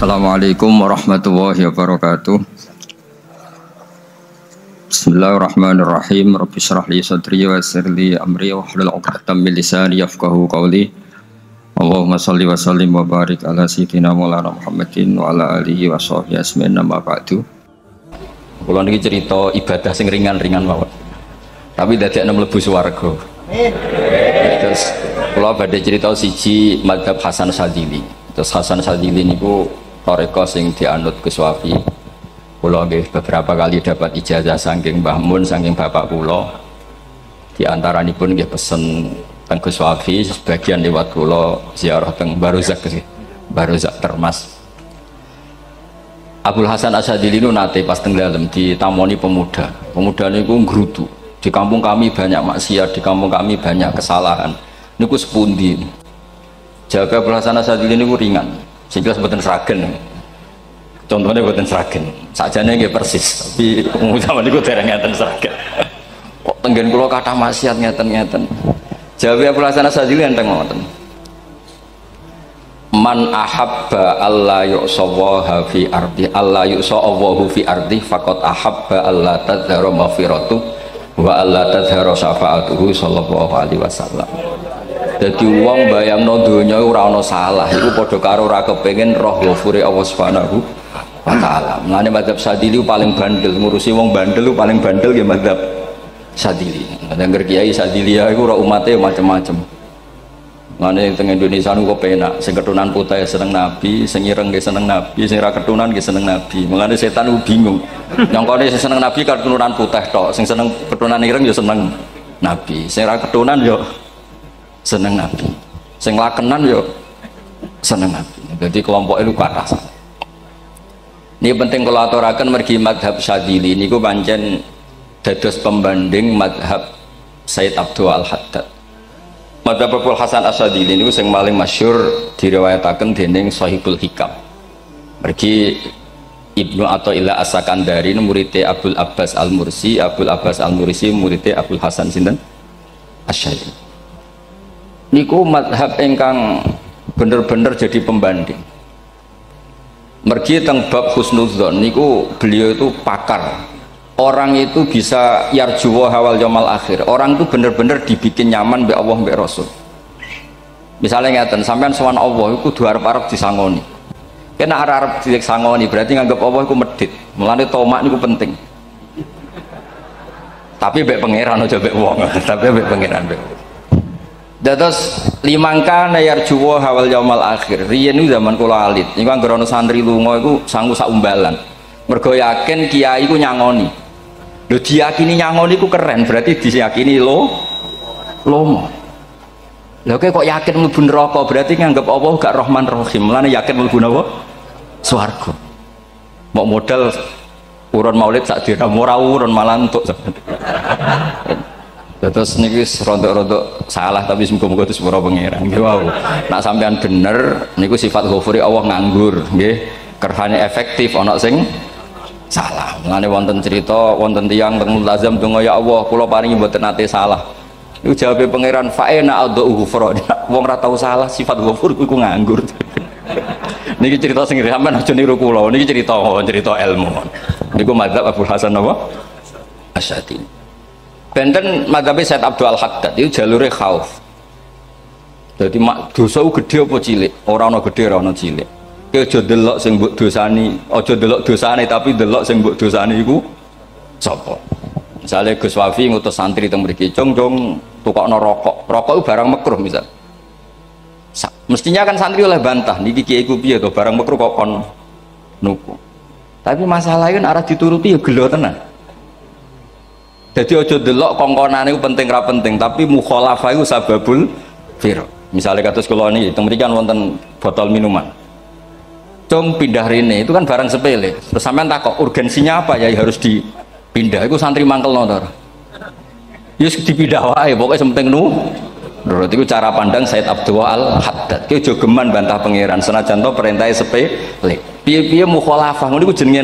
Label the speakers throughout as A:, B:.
A: Assalamualaikum warahmatullahi wabarakatuh. Bismillahirrahmanirrahim. Rabbi shrah li sadri wa yassir li amri wahlul 'uqdatam min lisani yafqahu qawli. Allahumma shalli wa sallim wa barik ala sayyidina Maulana Muhammadin wa ala alihi wa sahbihi asmin amma ba'du. Kula niki cerita ibadah sing ringan-ringan mawon. Tapi dadekne mlebu swarga. Terus kula badhe cerita siji mazhab Hasan Sadzili. Terus Hasan Sadzili niku toreko sing dianut Gus Wafi. Kula nggih beberapa kali dapat ijazah saking Mbah Mun, saking bapak kula. Di antaranipun nggih pesen teng Gus Wafi, sebagian lewat kula ziarah teng Barozak sih. Barozak Termas. Abdul Hasan Asyadzili nu nate pas teng dalem ditamoni pemuda. Pemuda niku ngrutu. Di kampung kami banyak maksiat, di kampung kami banyak kesalahan. Niku sepundi? Jaga Abdul Hasan Asyadzili niku ringan. Sehingga sebutan seragen, contohnya buatan seragen, sajane nggih persis, tapi zaman itu dereng ngeten seragen. Kok tenggen kula kathah maksiat ngeten-ngeten. Jawabe Abdul Hasan Asyadzili enteng ngoten. Man ahabba alla yu'sawaha fi ardi alla yu'sawahu fi ardi faqad ahabba alla tadhara maghfiratu wa alla tadhara syafaatuhu sallallahu alaihi wasallam. Jadi wong bayangno donya ora ana salah iku padha karo ora kepengin roh ghafure Allah Subhanahu wa taala. Mulane mazhab Sadzili paling bandel, ngurusi wong bandel paling bandel nggih mazhab Sadzili. Angger kiai Sadzili iku ora umate macam-macam. Mulane teng Indonesia niku penak, sing ketunan putih seneng nabi, sing ireng nggih seneng nabi, sing ora ketunan nggih seneng nabi. Mulane setan ku bingung. Nyongkone sing seneng nabi keturunan putih tok, sing seneng keturunan ireng ya seneng nabi, sing ora keturunan ya seneng nabi, sing lakenan yo seneng nabi. Jadi kelompok itu kathah. Ini penting kalau aturaken mergi madhab Sadzili niku pancen dados pembanding madhab Sayyid Abdul Al-Haddad. Madhab Abdul Hasan Asyadzili niku sing paling masyhur diriwayataken dening Shahibul Hikam. Mergi Ibnu Athaillah As-Sakandari muridé Abdul Abbas Al-Mursi, Abdul Abbas Al-Mursi muridé Abdul Hasan sinten Asyadzili. Niku madhab ingkang bener-bener jadi pembanding. Mergi teng bab husnudzon niku beliau itu pakar. Orang itu bisa yarjuwa hawal yaumil akhir. Orang itu bener-bener dibikin nyaman mbek Allah mbek Rasul. Misalnya ngeten, sampean sowan Allah iku kudu arep-arep disangoni. Kena arep disangoni berarti nganggep Allah iku medhit. Mulane tomak niku penting. Tapi mbek pangeran aja mbek wong, tapi mbek pangeran mbek. Dados limangka nayar juwo hawal yaumal akhir. Riyen niku zaman kula alit. Niku anggere ana santri lunga iku sanggu sak umbalan. Mergo yakin kiai iku nyangoni. Lho diyakini nyangoni iku keren, berarti diyakini lomo. Lho kok yakin mlebu neraka, berarti nganggep Allah gak Rahman Rahim. Mulane yakin mlebu napa? Swarga. Mau modal urun maulid sak dina ora urun malah entuk. Terus niki rontok-rontok salah tapi semoga-moga itu sepura pangeran. Nggih wau. Nak sampean bener niku sifat ghafuri Allah nganggur, nggih. Kerhane efektif ana sing salah. Mulane wonten cerita wonten tiyang teng mulazam donga ya Allah kula paringi mboten nate salah. Niku jawabe pangeran fa'ina adhu ghufra. Wong ora tau salah sifat ghafur iku nganggur. Niki cerita sing sampean aja niru kula. Niki cerita ilmu. Niku mazhab Abdul Hasan apa? Asyadzili. Benten madhabe Sayyid Abdul Al-Haddad itu jalure khauf. Jadi dosa gede apa cilik? Ora ana gede ora ana cilik. Kowe aja delok sing mbok dosani, aja delok dosane tapi delok sing mbok dosani iku sapa. Misale Gus Wafi ngutus santri teng mriki, "Cung tukokno rokok." Rokok itu barang makruh misal. Mestinya kan santri oleh bantah, niki kiai ku piye to barang makruh kok kon nuku. Tapi masalahnya kan arah dituruti ya gelo tenan. Jadi ojo delok kongkonane itu penting ra penting, tapi mukhalafah itu sababul fir. Misalnya kados kula niki teng mriki kan wonten botol minuman. Cung pindah rene itu kan barang sepele. Terus sampean takok urgensinya apa ya harus dipindah. Iku santri mangkelno to. Ya wis dipindah wae, pokoke penting nurut. Iku cara pandang Sayyid Abdul Al-Haddad. Ki aja geman bantah pangeran senajan to perintahe sepele. Piye-piye mukhalafah ngono iku jenenge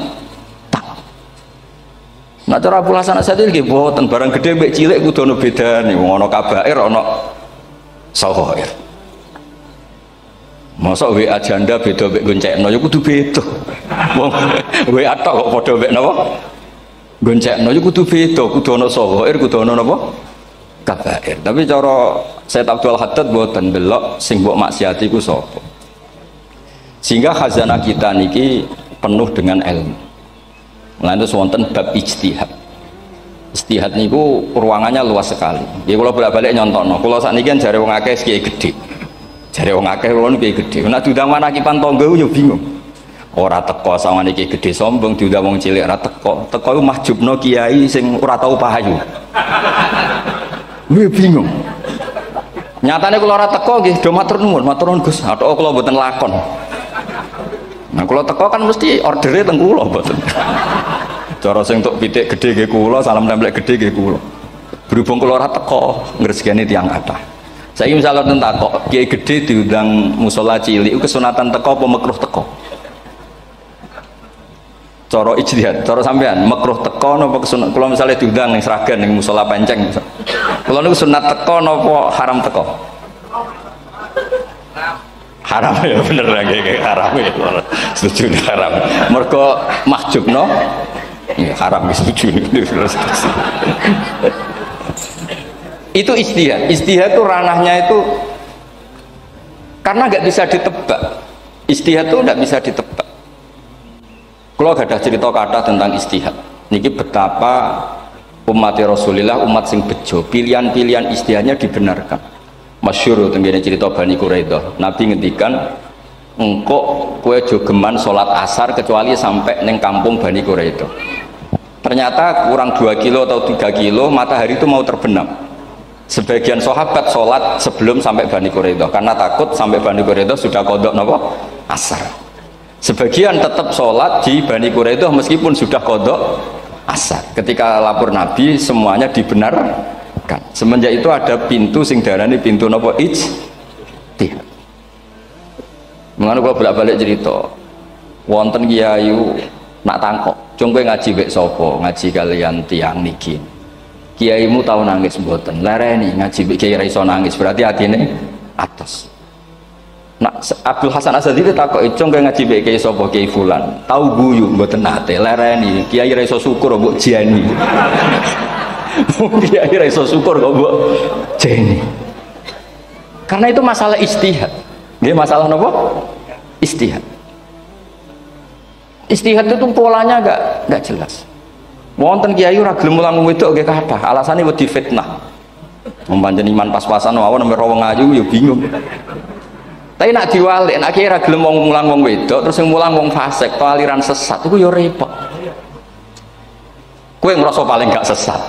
A: Nah cara Abdul Hasan Asyadzili nggih boten barang gede mbek cilik kudu ana bedane. Wong ana kabair ana saghair. Masa WA janda beda mek goncekno ya kudu beda. Wong WA tok kok padha mek napa? Goncekno ya kudu beda, kudu ana sawair, kudu ana napa? Kabair. Tapi cara Said Abdul Haddad mboten delok sing mbok maksiati ku sapa. Sehingga khazanah kita niki penuh dengan ilmu. Lan terus wonten bab ijtihad. Ijtihad niku ruangannya luas sekali. Ya kula bolak-balik nyontokno. Kula sakniki kan jare wong akeh kiai gedhe. Jare wong akeh kula niku kiai gedhe. Nek diundang manakipan tangga yo bingung. Ora teko sawane kiai gedhe sombong, diundang wong cilik ora teko. Teko iku mahjubno kiai sing ora tau pahayu. Wih bingung. Nyatane kula ora teko nggih do matur nuwun Gus. Athok kula mboten lakon. Nah kula teko kan mesti ordere teng kula mboten. Cara sing tok pitik gedhe nggih kula, salam templek gedhe nggih kula. Berhubung kula ora teko ngresikane tiyang kathah. Saiki misale ten takok, kiai gedhe diundang musala cilik kesunatan teko apa makruh teko? Cara ijtihad, cara sampean makruh teko napa kesunat? Kula misale diundang ning Sragen ning musala Penceng. Kula niku sunat teko napa haram teko? Haram ya bener nggih haram ya. Setuju haram. Mergo mahjubno ya haram setuju. Itu ijtihad. Ijtihad itu ranahnya itu karena nggak bisa ditebak. Ijtihad itu nggak bisa ditebak. Kalau gak ada cerita kata tentang ijtihad, niki betapa umat Rasulullah umat sing bejo, pilihan-pilihan ijtihadnya dibenarkan. Masyhur tenggene cerita Bani Quraidah. Nabi ngendikan, engkau kue jogeman sholat asar kecuali sampai neng kampung Bani Quraidah. Ternyata kurang 2 kilo atau 3 kilo matahari itu mau terbenam. Sebagian sahabat sholat sebelum sampai Bani Quraidah karena takut sampai Bani Quraidah sudah kodok nopo asar. Sebagian tetap sholat di Bani Quraidah meskipun sudah kodok asar. Ketika lapor Nabi semuanya dibenarkan. Semenjak itu ada pintu sing darani pintu nopo ijtihad. Mengenai kalau bolak-balik cerita, wonten kiayu nak tangkok, cung kowe ngaji wek sopo, ngaji kalian tiang niki. Kiaimu tahu nangis mboten, lereni ngaji wek kiai ra iso nangis, berarti atine atas. Nah, Abdul Hasan Asadi itu takut icong kayak ngaji kiai sopo kiai fulan tahu guyu mboten nate lereni kiai ra iso syukur mbok jeni. Kiai ra iso syukur kok mbok jeni. Karena itu masalah ijtihad. Nggih masalah napa? Ijtihad. Ijtihad itu polanya enggak jelas. Wonten kiai ora gelem mulang wedok nggih kathah, alasane wedi fitnah. Membanjen iman pas-pasan mawon nembe wong ayu ya bingung. Tapi nak diwalik, nak kira gelem wong mulang wong wedok, terus yang mulang wong fasik, atau aliran sesat, itu ya repot. Kue ngerasa paling gak sesat.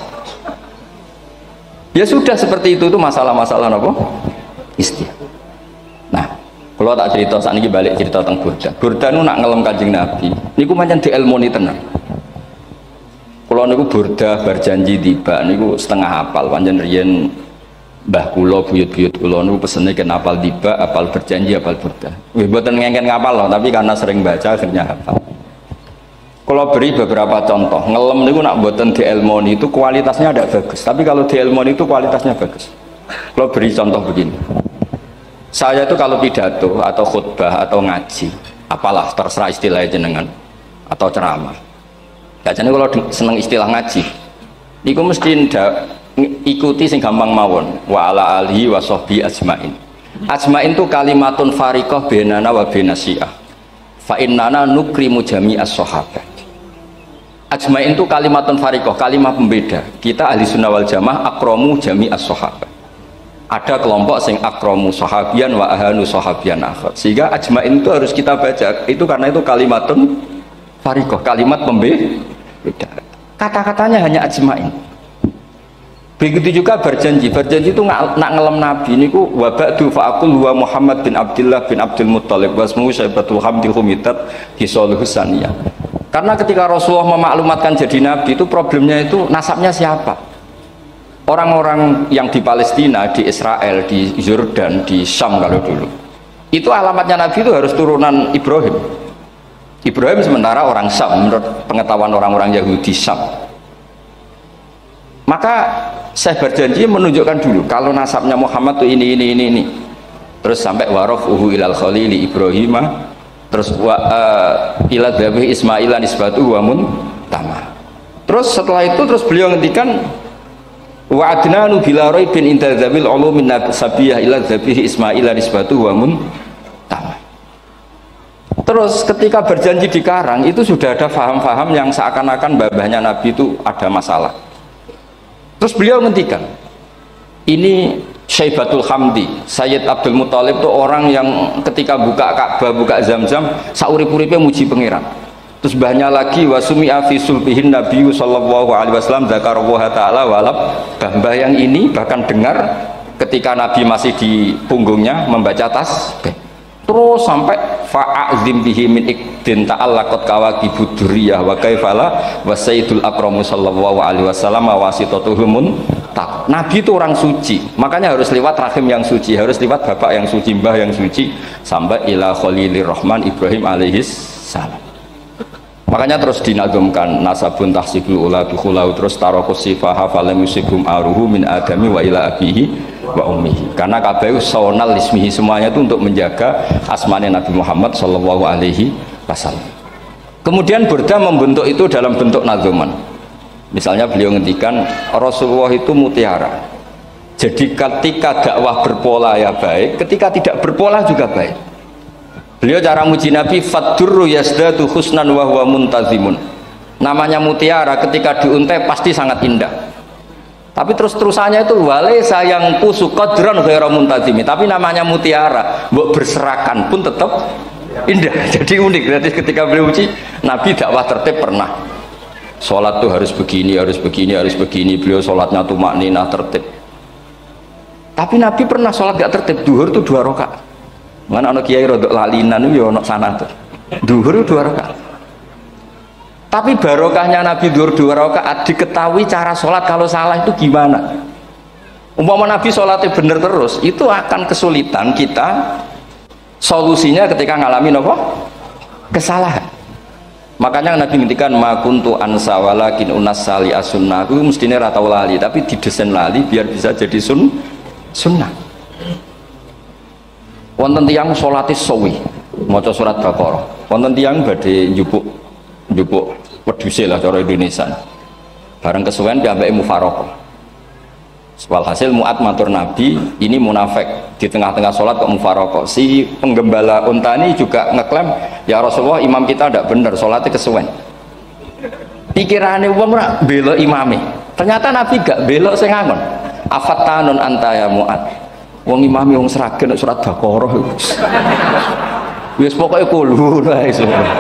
A: Ya sudah seperti itu masalah-masalah apa? Ijtihad. Nah, kalau tak cerita saat ini balik cerita tentang Burda. Burda itu nak ngelem Kanjeng Nabi. Niku pancen diilmoni tenan. Kalau niku Burda berjanji tiba, niku setengah hafal, pancen riyen Mbah kula buyut-buyut kula niku pesene ken apal tiba, apal berjanji, apal Burda. Nggih mboten ngengken ngapal loh, tapi karena sering baca akhirnya hafal. Kalau beri beberapa contoh, ngelem niku nak mboten diilmoni itu kualitasnya tidak bagus, tapi kalau diilmoni itu kualitasnya bagus. Kalau beri contoh begini. Saya itu kalau pidato atau khutbah atau ngaji, apalah terserah istilah jenengan atau ceramah. Biasanya kalau seneng istilah ngaji, niku mesti ndak ikuti sing gampang mawon wa ala alihi wa sahbi ajmain. Ajmain itu kalimatun fariqah bainana wa bainasyiah. Fa innana nukrimu jami'as sahabat. Ajmain itu kalimatun fariqah, kalimat pembeda. Kita ahli sunnah wal jamaah akramu jami'as sahabat. Ada kelompok sing akramu sahabian wa ahanu sahabian akhir. Sehingga ajmain itu harus kita baca. Itu karena itu kalimatun fariqah, kalimat pembeda. Kata-katanya hanya ajmain. Begitu juga berjanji itu nak ngelem Nabi niku wa ba'du fa'aqul wa Muhammad bin Abdullah bin Abdul Muttalib wasmu Syaibatul Hamdi Humitat Hisaluhus Saniyah. Karena ketika Rasulullah memaklumatkan jadi Nabi itu problemnya itu nasabnya siapa? Orang-orang yang di Palestina, di Israel, di Yordan, di Syam kalau dulu itu alamatnya Nabi itu harus turunan Ibrahim. Ibrahim sementara orang Syam menurut pengetahuan orang-orang Yahudi Syam. Maka saya berjanji menunjukkan dulu kalau nasabnya Muhammad tuh ini. terus sampai warafuhu ilal khalili Ibrahim, terus ila dzabih Ismail nisbatu wa muntama. Terus setelah itu terus beliau ngendikan wa adnanu bila raibin inda dzabil ulumin sabiyah ila dzabih Ismail nisbatu wa muntama. Terus ketika berjanji di Karang itu sudah ada faham-faham yang seakan-akan babahnya Nabi itu ada masalah. Terus beliau ngendikan ini Syaibatul Hamdi, Sayyid Abdul Muthalib itu orang yang ketika buka Ka'bah, buka Zam-Zam, saurip-uripnya muji pangeran. Terus banyak lagi wasumi'a fi sulbihin Nabi sallallahu alaihi wasallam dzakarallaha ta'ala walab. Mbah yang ini bahkan dengar ketika Nabi masih di punggungnya membaca tasbih. Terus sampai fa'azim bihi min ikdin ta'allaqat kawakibud durriyah wa kaifala wa sayyidul akramu sallallahu alaihi wasallam wasitatuhumun tak. Nabi itu orang suci, makanya harus lewat rahim yang suci, harus lewat bapak yang suci, mbah yang suci, sampai ila khalilir rahman Ibrahim alaihis salam. Makanya terus dinagumkan nasabun tahsibul ula bikhulau, terus tarokus sifaha falam yusibhum aruhu min adami wa ila abihi wa ummihi, karena kabeh sonal ismihi, semuanya itu untuk menjaga asmane Nabi Muhammad sallallahu alaihi wasallam. Kemudian Burda membentuk itu dalam bentuk nazuman. Misalnya beliau ngendikan Rasulullah itu mutiara, jadi ketika dakwah berpola ya baik, ketika tidak berpola juga baik. Beliau cara muji Nabi faddurru yasdatu husnan wa huwa muntazimun. Namanya mutiara ketika diuntai pasti sangat indah, tapi terus-terusannya itu wale sayang pusu qadran ghairu muntazimi, tapi namanya mutiara mbok berserakan pun tetap indah. Jadi unik. Berarti ketika beliau uji Nabi dakwah tertib pernah, sholat tuh harus begini, harus begini, harus begini. Beliau sholatnya tuh makninah tertib. Tapi Nabi pernah sholat gak tertib. Duhur tuh 2 rakaat. Mana anak kiai rodok lalinan itu ya anak sana tuh. Duhur 2 rakaat. Tapi barokahnya Nabi duhur 2 rakaat diketahui cara sholat kalau salah itu gimana. Umpama Nabi sholatnya bener terus, itu akan kesulitan kita solusinya ketika ngalamin apa? Kesalahan. Makanya Nabi ngendikan ma kuntu ansa walakin unas sali as-sunnah. Aku mestine ra tau lali, tapi didesain lali biar bisa jadi sunnah. Wonten tiyang salate suwi maca surat Baqarah. Wonten tiyang badhe njupuk wedhuse lah cara Indonesia. Bareng kesuwen piyambake mufaraqah. Walhasil Mu'ad matur Nabi, ini munafik di tengah-tengah sholat kok mufaraqah. Si penggembala unta ini juga ngeklaim, ya Rasulullah imam kita tidak benar, sholatnya kesuwen. Pikirannya wong ora bela imame. Ternyata Nabi gak bela sing ngangon. Afattanun anta ya Mu'ad. Wong imame wong seragen surat Baqarah. Wis pokoke kulhu wae.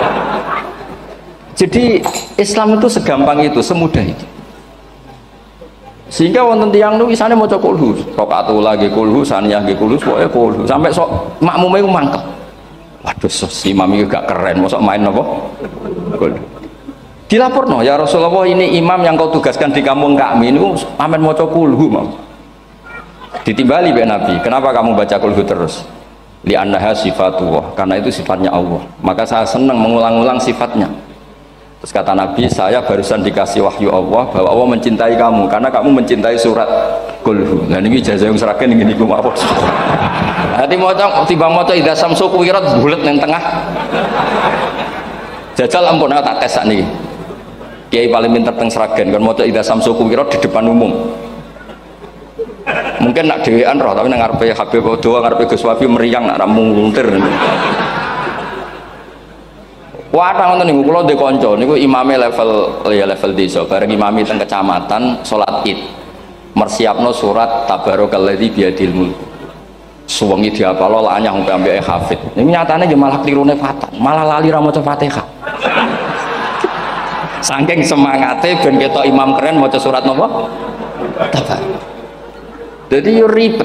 A: Jadi Islam itu segampang itu, semudah itu. Sehingga wonten tiyang niku isane maca kulhu, rakaat lagi kulhu, saniyah nggih kulhu, pokoke kulhu. Sampai sok makmume ku mangkel. Waduh, si imam iki gak keren, mosok main apa? Kulhu. Dilaporno, ya Rasulullah ini imam yang kau tugaskan di kampung kami niku amen maca kulhu, Mam. Ditimbali be Nabi, kenapa kamu baca kulhu terus? Li annaha sifatullah, karena itu sifatnya Allah. Maka saya senang mengulang-ulang sifatnya. Terus kata Nabi, saya barusan dikasih wahyu Allah bahwa Allah mencintai kamu karena kamu mencintai surat kulhu. Nah ini ijazah yang seragam ini gue apa? Nanti mau tiba moco idza samsu kuwirat bulet neng tengah. Jajal ampun tak tes nih. Kiai paling pinter teng seragam kan moco idza samsu kuwirat di depan umum. Mungkin nak dewean roh tapi nang ngarepe Habib doa ngarepe Gus Wafi meriang nak muntir. Wah, nonton niku kula ndek kanca niku imame level desa, bareng imami teng kecamatan salat Id. Mersiapno surat Tabarokalladzi biyadil mulk. Suwengi diapalo lanyah sampai hafid. Niku nyatane nggih malah klirune fatal, malah lali ra maca Fatihah. Saking semangate ben ketok imam keren maca surat napa? Tabar. Jadi yo ribet.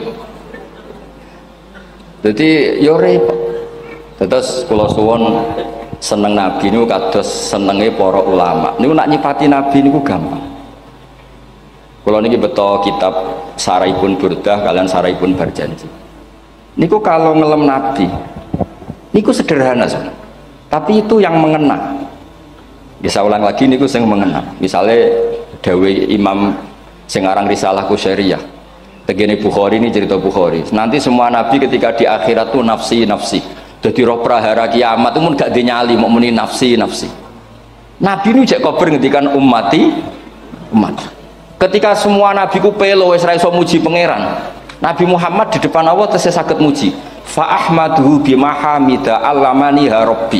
A: Terus kula suwun seneng Nabi niku kados senenge para ulama. Niku nak nyipati Nabi niku gampang. Kula niki beto kitab Saraipun Burdah kalian Saraipun Barjanji. Niku kalau ngelem Nabi niku sederhana sebenarnya. Tapi itu yang mengena. Bisa ulang lagi niku sing mengena. Misalnya dawe Imam sing aran Risalah Qusyariyah. Tegene Bukhari ini cerita Bukhari. Nanti semua nabi ketika di akhirat tuh nafsi nafsi. Jadi roh prahara kiamat itu pun gak dinyali mau muni nafsi nafsi. Nabi ini cek kober ngendikan ummati umat. Ketika semua nabi ku pelo wis ra iso muji pangeran. Nabi Muhammad di depan Allah tesih saged muji. Fa ahmaduhu bimahamida allamani rabbi.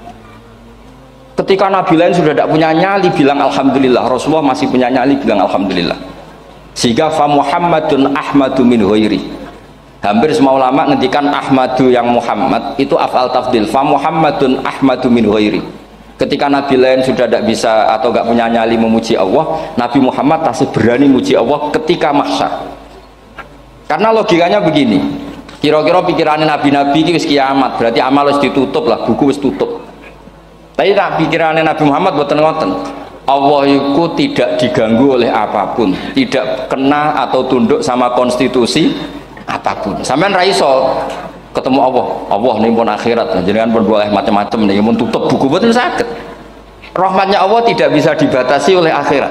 A: Ketika nabi lain sudah tidak punya nyali bilang alhamdulillah, Rasulullah masih punya nyali bilang alhamdulillah. Sehingga fa Muhammadun ahmadu min ghairi. Hampir semua ulama ngendikan ahmadu yang Muhammad itu afal tafdil. Fa Muhammadun ahmadu min ghairi. Ketika nabi lain sudah tidak bisa atau tidak punya nyali memuji Allah, Nabi Muhammad masih berani memuji Allah ketika mahsyar. Karena logikanya begini, kira-kira pikirannya nabi-nabi itu kiamat, berarti amal harus ditutup lah, buku harus tutup. Tapi pikirannya Nabi Muhammad boten ngoten. Allah itu tidak diganggu oleh apapun, tidak kena atau tunduk sama konstitusi apapun. Sampean ra iso ketemu Allah nih pun akhirat, jenengan pun boleh macam-macam nih, mun tutup buku boten saged. Rahmatnya Allah tidak bisa dibatasi oleh akhirat.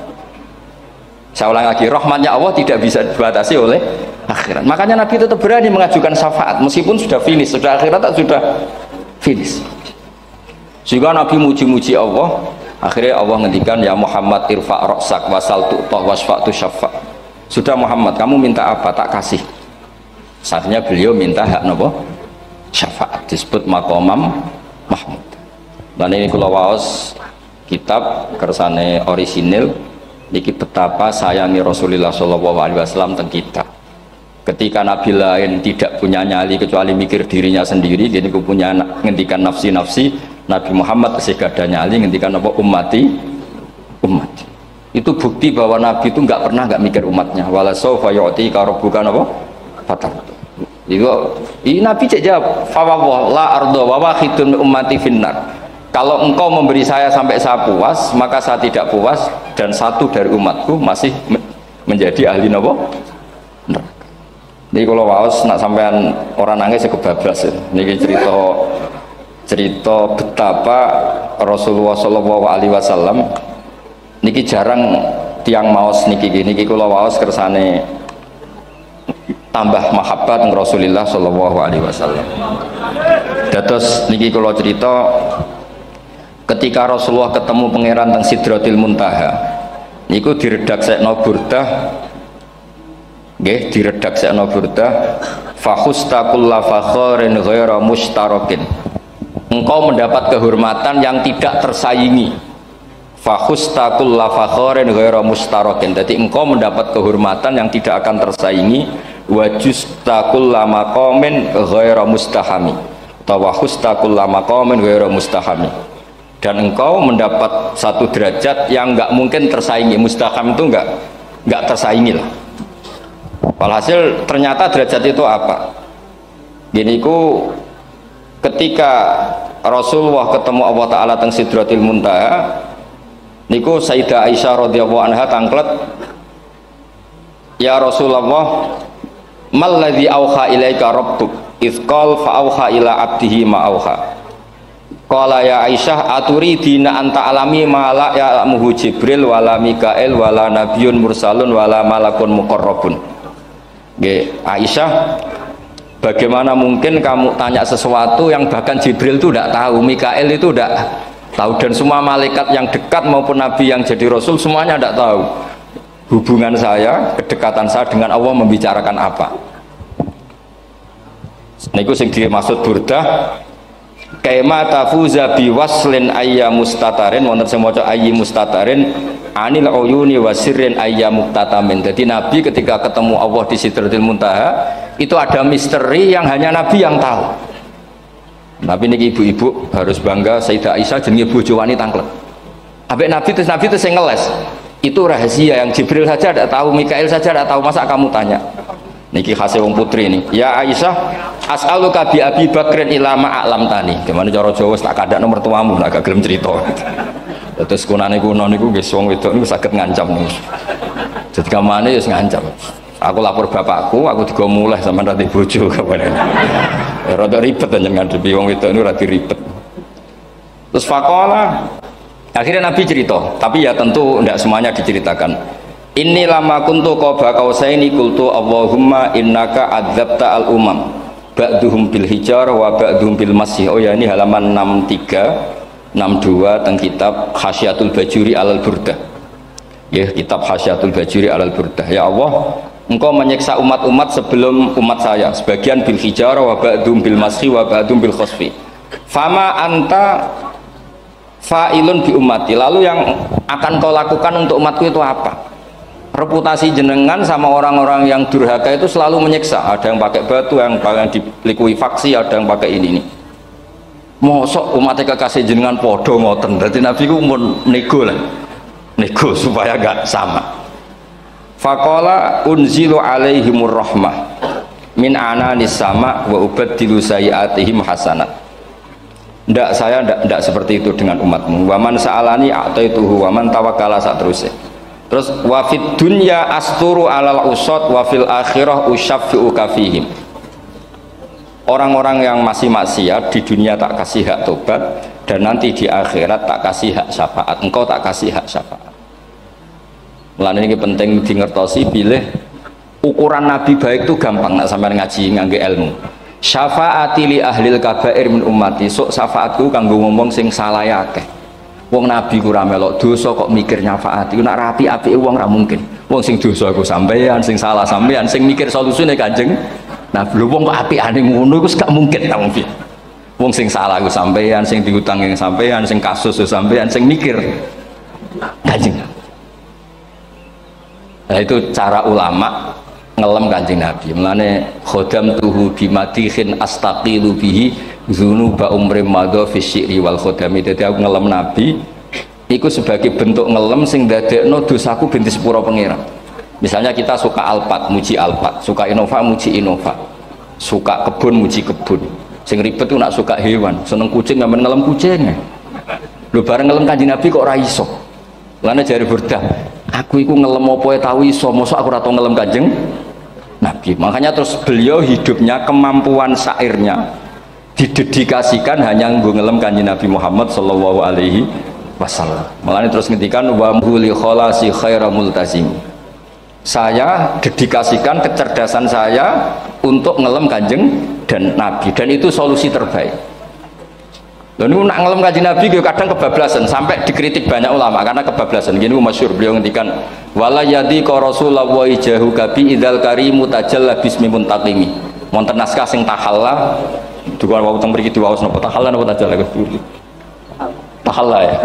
A: Saya ulang lagi, rahmatnya Allah tidak bisa dibatasi oleh akhirat. Makanya Nabi tetap berani mengajukan syafaat meskipun sudah finish, sudah akhirat sudah finish. Sehingga Nabi muji-muji Allah. Akhirnya Allah ngendikan ya Muhammad irfa' ra'sak wasal tu'tah wasfa'tu syafa'. Sudah Muhammad, kamu minta apa tak kasih. Saatnya beliau minta hak napa? Syafaat, disebut maqamam mahmud. Dan ini kula waos kitab kersane orisinil niki betapa sayangi Rasulullah sallallahu alaihi wasallam teng kita. Ketika nabi lain tidak punya nyali kecuali mikir dirinya sendiri, jadi punya ngendikan nafsi-nafsi. Nabi Muhammad masih gak ada nyali ngendikan apa ummati umat. Itu bukti bahwa Nabi itu nggak pernah nggak mikir umatnya. Wala sawfa yu'tika rabbuka apa? Fatar. Ini Nabi cek jawab, fa la ardo wa wahidun ummati finnar. Kalau engkau memberi saya sampai saya puas, maka saya tidak puas dan satu dari umatku masih menjadi ahli napa? Neraka. Jadi kalau waos nak sampean orang nangis kebablas. Niki cerita betapa Rasulullah Shallallahu Alaihi Wasallam niki jarang tiang maos niki kula waos kersane tambah mahabbat Rasulullah Shallallahu Alaihi Wasallam. Dados niki kula cerita ketika Rasulullah ketemu pangeran teng Sidratil Muntaha niku diredaksekno burdah nggih diredaksekno burdah fakhusta kulla fakharin ghaira mustarakin. Engkau mendapat kehormatan yang tidak tersaingi. Fakhusta kulla fakharin ghaira mustarakin. Jadi engkau mendapat kehormatan yang tidak akan tersaingi. Wajusta kulla maqamin ghaira mustahami. Tawakhusta kulla maqamin ghaira mustahami. Dan engkau mendapat satu derajat yang enggak mungkin tersaingi. Mustaham itu enggak tersaingi lah. Walhasil ternyata derajat itu apa? Gini ku ketika Rasulullah ketemu Allah Ta'ala teng Sidratil Muntaha niku Sayyidah Aisyah radhiyallahu anha tangklet, ya Rasulullah malladzi auha ilaika rabbuk idz qala fa auha ila abdihi ma auha. Qala ya Aisyah aturidina anta alami ma la ya'lamuhu Jibril wala Mikail wala nabiyyun mursalun wala malakun muqarrabun. Nggih Aisyah, bagaimana mungkin kamu tanya sesuatu yang bahkan Jibril itu tidak tahu, Mikael itu tidak tahu, dan semua malaikat yang dekat maupun Nabi yang jadi Rasul semuanya tidak tahu hubungan saya, kedekatan saya dengan Allah membicarakan apa. Niku sing dimaksud burdah kaima tafuza biwaslin ayya mustatarin wonten sing maca ayyi mustatarin anil uyuni wasirrin ayya muktatamin. Jadi Nabi ketika ketemu Allah di Sidratil Muntaha itu ada misteri yang hanya Nabi yang tahu. Nabi niki ibu-ibu harus bangga Sayyidah Aisyah jenenge bojo wanita tangklet. Ambek Nabi terus sing ngeles. Itu rahasia yang Jibril saja tidak tahu, Mikail saja tidak tahu, masa kamu tanya? Niki khase wong putri ini. Ya Aisyah, as'aluka bi Abi Bakrin ila ma a'lam tani. Gimana cara Jawa tak kadak nomor tuamu agak gelem cerita. Terus kunane kuno niku nggih wong wedok niku saged ngancam niku. Jadi kamane wis ngancam. Aku lapor bapakku, aku digo mulih sampean ra di bojo kapan. Rada ribet jenengan ngadepi wong wedok niku ra diribet. Terus faqala akhirnya Nabi cerita, tapi ya tentu tidak semuanya diceritakan. Inni lama kuntu qaba qausaini qultu Allahumma innaka adzabta al umam ba'duhum bil hijar wa ba'duhum bil masih. Oh ya, ini halaman 63 62 teng kitab Hasyiatul Bajuri alal Burdah. Ya, kitab Hasyiatul Bajuri alal Burdah. Ya Allah, engkau menyiksa umat-umat sebelum umat saya, sebagian bil hijar wa ba'duhum bil masih wa ba'duhum bil khasfi. Fama anta fa'ilun bi ummati. Lalu yang akan kau lakukan untuk umatku itu apa? Reputasi jenengan sama orang-orang yang durhaka itu selalu menyiksa. Ada yang pakai batu, yang dilikuifaksi, ada yang pakai ini. Mosok umatnya kekasih jenengan podo ngoten. Jadi Nabi ku mun nego lah, nego supaya gak sama. Faqala unzilu alaihimur rahmah min ananis sama wa ubaddilu sayiatihim hasanat. Ndak, saya ndak seperti itu dengan umatmu. Waman sa'alani a'taituhu waman tawakkala saat terusnya. Terus wafid dunya asturu alal usot wafil akhirah usyaffi'u kafihim. Orang-orang yang masih maksiat di dunia tak kasih hak tobat, dan nanti di akhirat tak kasih hak syafaat. Engkau tak kasih hak syafaat. Mulane ini penting dingertosi, bilih ukuran Nabi baik itu gampang nak sampean ngaji ngangge ilmu. Syafaati li ahlil kabair min ummati. Sok syafaatku kanggo ngomong sing salah akeh. Wong Nabi ku ra melok dosa kok mikir nyafaati. Nek rapi apike wong ra mungkin. Wong sing dosa iku sampean, sing salah sampean, sing mikir solusine Kanjeng. Nah, lho wong kok apikane ngono iku gak mungkin ta wong piye. Wong sing salah iku sampean, sing diutang yang sampean, sing kasus yo sampean, sing mikir Kanjeng. Nah, itu cara ulama ngelem Kanjeng Nabi. Mulane khodam tuhu bimatihin astaqilu bihi zunuba umri madha fi syi'ri wal khodami. Dadi aku ngelem Nabi iku sebagai bentuk ngelem sing dadekno dosaku ben disepuro pangeran. Misalnya kita suka Alphard, muji Alphard, suka Innova, muji Innova, suka kebun, muji kebun. Sing ribet tuh nak suka hewan, seneng kucing nggak ngelem kucing. Lho bareng ngelem Kanjeng Nabi kok ora iso. Lane jare Burdah, aku iku ngelem apa ae tau iso, mosok aku ora tau ngelem Kanjeng Nabi. Makanya terus beliau hidupnya, kemampuan syairnya didedikasikan hanya nggo ngelem Kanjeng Nabi Muhammad sallallahu alaihi wasallam. Mulane terus ngendikan wa huli kholasi khaira multazim. Saya dedikasikan kecerdasan saya untuk ngelem Kanjeng dan Nabi, dan itu solusi terbaik. Lalu nak ngelem Kanjeng Nabi kadang kebablasan, sampai dikritik banyak ulama karena kebablasan. Gini masyhur beliau ngendikan wala yadi ka rasulullah jahu kabi idzal karimu tajalla bismi muntaqimi. Wonten naskah sing tahalla duka wau teng mriki diwaos napa tahalla napa tajalla tahalla ya.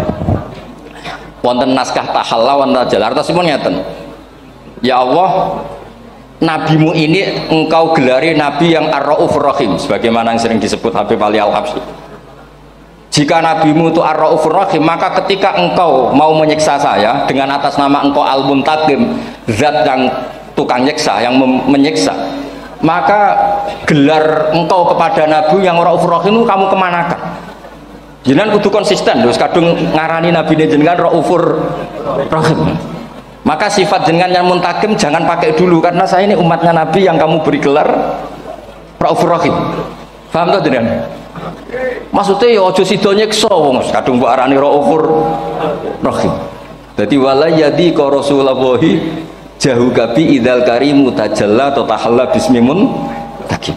A: Wonten naskah tahalla wonten tajalla artosipun ngeten. Ya Allah, nabimu ini engkau gelari nabi yang ar-raufur rahim, sebagaimana yang sering disebut Habib Ali Al-Habsyi. Jika nabimu itu ar-raufur rahim, maka ketika engkau mau menyiksa saya dengan atas nama engkau al-muntaqim, zat yang tukang nyiksa, yang menyiksa, maka gelar engkau kepada nabi yang ar-raufur rahim itu kamu kemanakan? Jenengan kudu konsisten, terus kadung ngarani nabi jenengan raufur rahim. Maka sifat jenengan yang muntakim jangan pakai dulu, karena saya ini umatnya Nabi yang kamu beri gelar Raufur Rahim. Paham tak jenengan? Maksudnya ya ojo sida nyiksa wong kadung mbok arani Raufur Rahim. Dadi wala yadi ka Rasulullahi jahu kabi idzal karimu tajalla ta tahalla bismimun takim.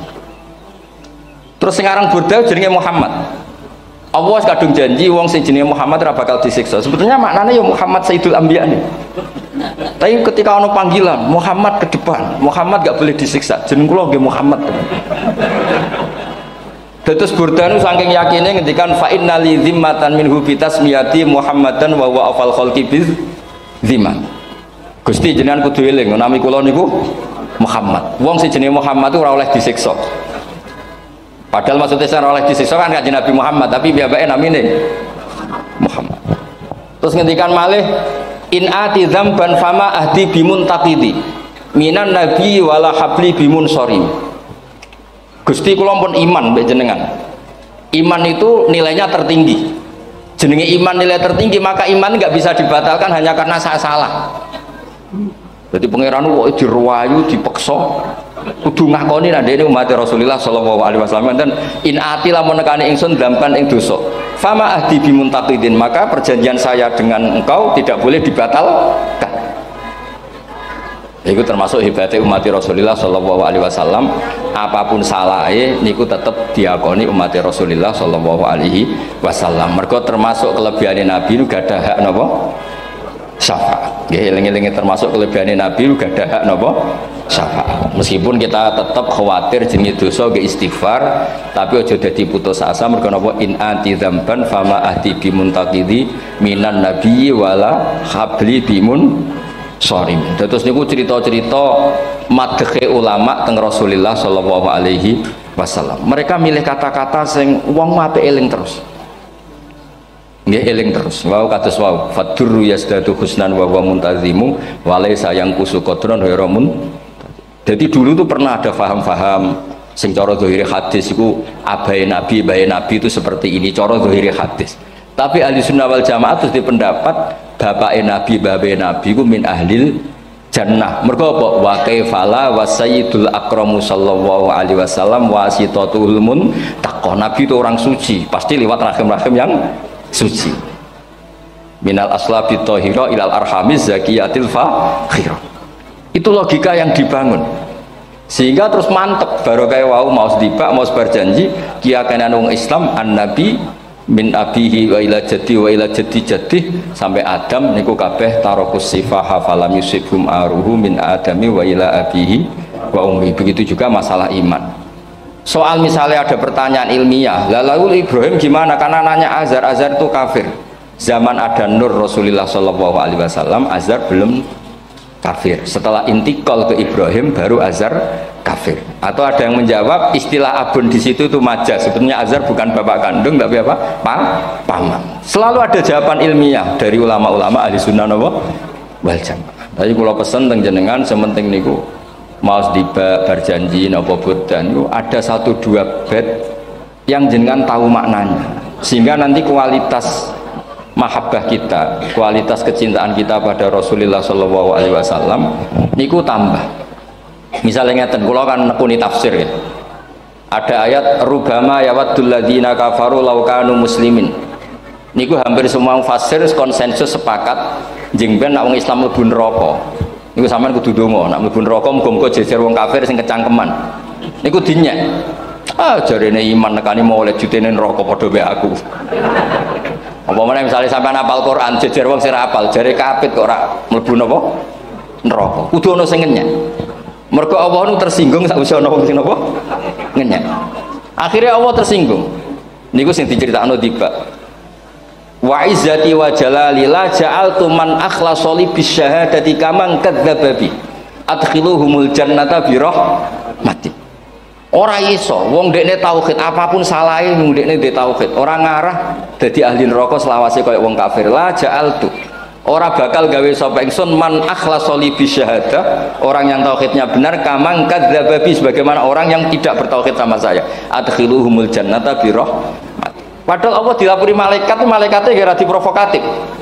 A: Terus sekarang Burda jenenge Muhammad. Allah kadung janji wong sing jenenge Muhammad ora bakal disiksa. Sebetulnya maknanya ya Muhammad Sayyidul Anbiya nih. Tapi ketika ono panggilan Muhammad ke depan, Muhammad gak boleh disiksa. Jeneng kula nggih Muhammad. Terus Burdan saking yakinnya ngendikan fa inna li zimmatan minhu bi tasmiyati Muhammadan wa huwa afal khalqi bi zimman. Gusti jenengan kudu eling nami kula niku Muhammad. Wong sing jenenge Muhammad itu ora oleh disiksa. Padahal maksudnya ora oleh disiksa kan kanjeng Nabi Muhammad, tapi piyambake namine Muhammad. Terus ngendikan malih in ati dzamban fama ahdi bimuntaqidi minan nabi wala habli bimunsori. Gusti kula pun iman mbek jenengan. Iman itu nilainya tertinggi. Jenenge iman nilai tertinggi, maka iman nggak bisa dibatalkan hanya karena saya salah. Jadi pangeran kok diruwayu dipeksa kudu ngakoni nek dene umat Rasulullah sallallahu alaihi wasallam dan in ati lamun nekani ingsun dzamban ing dosa. Fama ahdi bimuntaqidin, maka perjanjian saya dengan engkau tidak boleh dibatalkan. Itu termasuk hebatnya umat Rasulullah Shallallahu Alaihi Wasallam. Apapun salahnya, niku tetap diakoni umat Rasulullah Shallallahu Alaihi Wasallam. Mereka termasuk kelebihan Nabi itu gak ada hak nopo syafaat. Eling-eling termasuk kelebihan Nabi itu gak ada hak nopo syafaat. Meskipun kita tetap khawatir jenis dosa ke istighfar, tapi ojo dadi putus asa. Mereka nopo in anti dzamban fama ahdi bimuntaqidi minan nabiyyi wala habli bimun sorim. Terus niku cerita-cerita madhe ulama teng Rasulullah Shallallahu Alaihi Wasallam. Mereka milih kata-kata sing wong apik eling terus. Nggih eling terus. Wau kados wau fadurru yasdadu husnan wa huwa muntazimu wa laisa yang kusu qadron ghairu mun. Jadi dulu tuh pernah ada faham-faham sing cara zahiri hadis iku abai nabi itu seperti ini cara zahiri hadis. Tapi ahli sunnah wal jamaah terus dipendapat bapak nabi ku min ahlil jannah. Mergo apa? Wa kaifala wa sayyidul akramu sallallahu alaihi wasallam wasitatul muntaqah. Nabi itu orang suci, pasti lewat rahim-rahim yang suci. Minal aslabi thahira ilal arhamiz zakiyatil fakhira. Itu logika yang dibangun. Sehingga terus mantep baru kayak wau mau sedibak mau berjanji kiyakan wong Islam an nabi min abihi wa ila jadi sampai Adam niku kabeh tarokus sifaha falam yusibhum aruhu min adami wa ila abihi wa ummi. Begitu juga masalah iman. Soal misalnya ada pertanyaan ilmiah, lalu Ibrahim gimana? Karena nanya Azar itu kafir. Zaman ada Nur Rasulullah Shallallahu Alaihi Wasallam, Azar belum kafir. Setelah intikal ke Ibrahim baru Azar kafir. Atau ada yang menjawab istilah abun di situ itu majaz. Sebetulnya Azar bukan bapak kandung tapi apa? Paman. Selalu ada jawaban ilmiah dari ulama-ulama ahli sunnah wal jamaah. Tadi kalau pesen teng jenengan sementing niku mau berjanji nopo budan itu ada 1-2 bait yang jenengan tahu maknanya, sehingga nanti kualitas mahabbah kita, kualitas kecintaan kita pada Rasulullah Shallallahu Alaihi Wasallam niku tambah. Misalnya ngeten, kula kan nekuni tafsir ya. Ada ayat rubama yawaddul ladzina kafaru law kanu muslimin. Niku hampir semua fasir konsensus sepakat jengben nak wong Islam mlebu neraka. Niku sampean kudu donga, nak mlebu neraka muga-muga jejer wong kafir sing kecangkeman. Niku dinyek. Jarene iman nekani mau oleh jutene neraka padha wae aku. Apa meneh misalnya sampean hafal Quran jejer wong sing hafal, jare kapit kok ora mlebu napa? Neraka. Kudu ana sing ngenyek. Mergo Allah nu tersinggung sakwise ana wong sing napa? Ngenyek. Akhirnya Allah tersinggung. Niku sing diceritakno tiba. Wa izzati wa jalali la ja'altu man akhlasa li bisyahadati kaman kadzdzaba bi adkhiluhumul jannata bi rahmati. Ora iso wong dekne tauhid apapun salahe wong dekne ndek tauhid ora ngarah dadi ahli neraka selawase kaya wong kafir. La ja'altu ora bakal gawe sapa ingsun man akhlasa li bisyahadah orang yang tauhidnya benar kaman kadzdzaba bi sebagaimana orang yang tidak bertauhid sama saya adkhiluhumul jannata bi rahmati. Padahal Allah dilapuri malaikat, malaikatnya gara diprovokatif.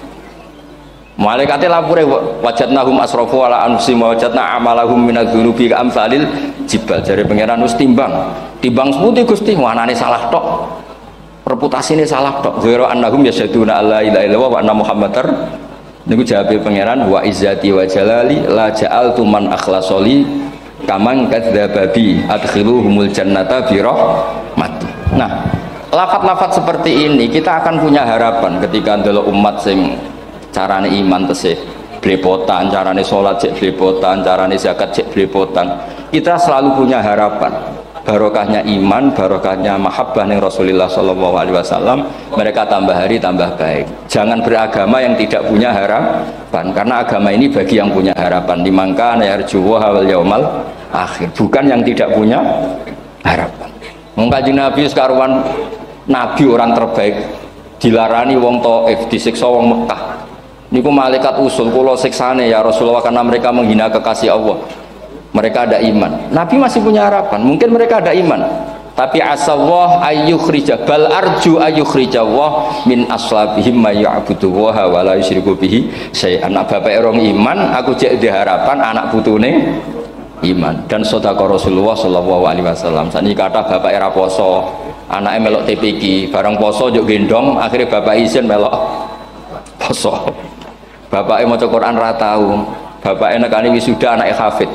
A: Malaikatnya lapure wajadnahum asrafu ala anfusihim wa wajadna amalahum minadz-dzunubi ka'amsalil jibal. Jare pangeran wis timbang seputi Gusti, wanane salah tok. Reputasine salah tok. Ghairu annahum yasyaduna alla ilaha illallah wa anna muhammadar. Niku jawabe pangeran wa izzati wa jalali la ja'altu man akhlasoli kaman kadzdzaba bi adkhiluhumul jannata bi rahmati. Nah, lafat-lafat seperti ini kita akan punya harapan ketika ndelok umat sing carane iman tesih blepotan, carane sholat cek blepotan, carane zakat cek blepotan. Kita selalu punya harapan barokahnya iman, barokahnya mahabbah ning Rasulullah Shallallahu Alaihi Wasallam. Mereka tambah hari tambah baik. Jangan beragama yang tidak punya harapan, karena agama ini bagi yang punya harapan. Dimangka yarjuwa wal yaumal akhir, bukan yang tidak punya harapan. Mengkaji Nabi sekaruan Nabi orang terbaik dilarani wong Taif, disiksa wong Mekah. Niku malaikat usul kula siksane ya Rasulullah karena mereka menghina kekasih Allah. Mereka ada iman. Nabi masih punya harapan. Mungkin mereka ada iman. Tapi asallah ayyukhrija bal arju ayyukhrijawah min aslabihim may ya'budullaha wa la yusyriku bihi syai'an. Anak bapak orang iman, aku cek di harapan anak putune iman. Dan sedekah Rasulullah sallallahu alaihi wasallam. Saniki kata bapak era poso, anaknya melok TPQ, bareng poso juk gendong, akhirnya bapak izin melok poso. Bapaknya mau Quran ra tahu, bapaknya nekani wisuda anaknya hafid.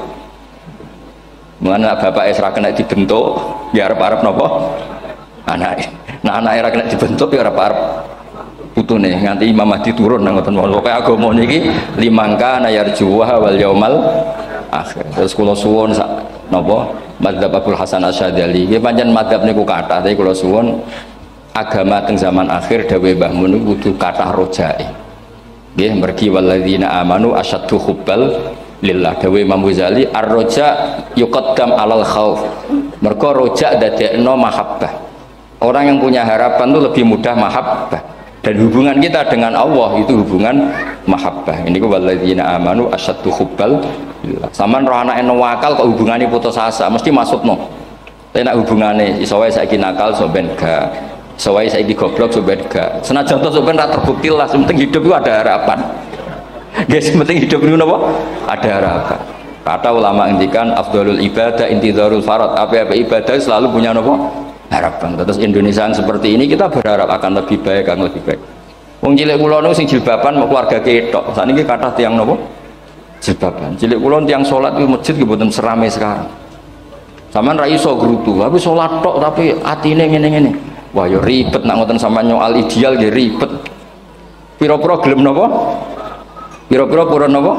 A: Mana bapaknya serah kena dibentuk, ya arep-arep nopo anaknya. Nah anaknya ra kena dibentuk ya arep-arep putune nganti Imam Mahdi turun nang ngoten mawon. Pokoke agama niki limangka na yarjuha wal yaumal akhir. Terus kula suwun sak napa madzhab Abdul Hasan Asyadzali. Nggih pancen madzhab niku kathah, tapi kula suwun agama teng zaman akhir dawuh Mbah Mun kudu kathah rojae. Nggih mergi walladzina amanu asyaddu hubbal lillah. Dawuh Imam Ghazali ar-roja yuqaddam alal khauf. Mergo roja dadekno mahabbah. Orang yang punya harapan itu lebih mudah mahabbah, dan hubungan kita dengan Allah itu hubungan mahabbah. Ini ku walladzina amanu asyaddu hubbal lillah. Saman roh anake nawakal kok hubungane putus asa mesti maksudno. Tapi nek hubungane iso wae saiki nakal so ben gak, iso wae saiki goblok so ben gak. Senajan to so ben ra terbukti lah, penting hidup itu ada harapan. Guys, penting hidup itu napa? Ada harapan. Kata ulama ngendikan afdhalul ibadah intidharul farad. Apa-apa ibadah selalu punya napa? Harapan. Terus Indonesia yang seperti ini kita berharap akan lebih baik, akan lebih baik. Wong cilik kula niku sing jilbaban mau keluarga ketok. Sakniki kathah tiyang napa? Jilbaban. Cilik kula tiyang salat di masjid nggih mboten serame sekarang. Sampeyan ra iso grutu, tapi salat tok tapi atine ngene-ngene. Wah ya ribet nak ngoten sampeyan nyoal ideal nggih ribet. Pira-pira gelem napa? Pira-pira purun napa?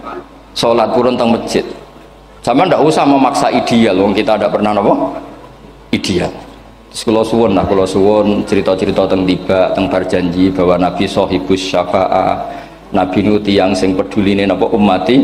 A: Salat purun teng masjid. Sampeyan ndak usah memaksa ideal, wong kita ndak pernah napa? Ideal. Kalau suwun cerita-cerita tentang tiba tentang berjanji bahwa Nabi sahibus syafa'ah, Nabi nu tiyang sing peduline napa ummati.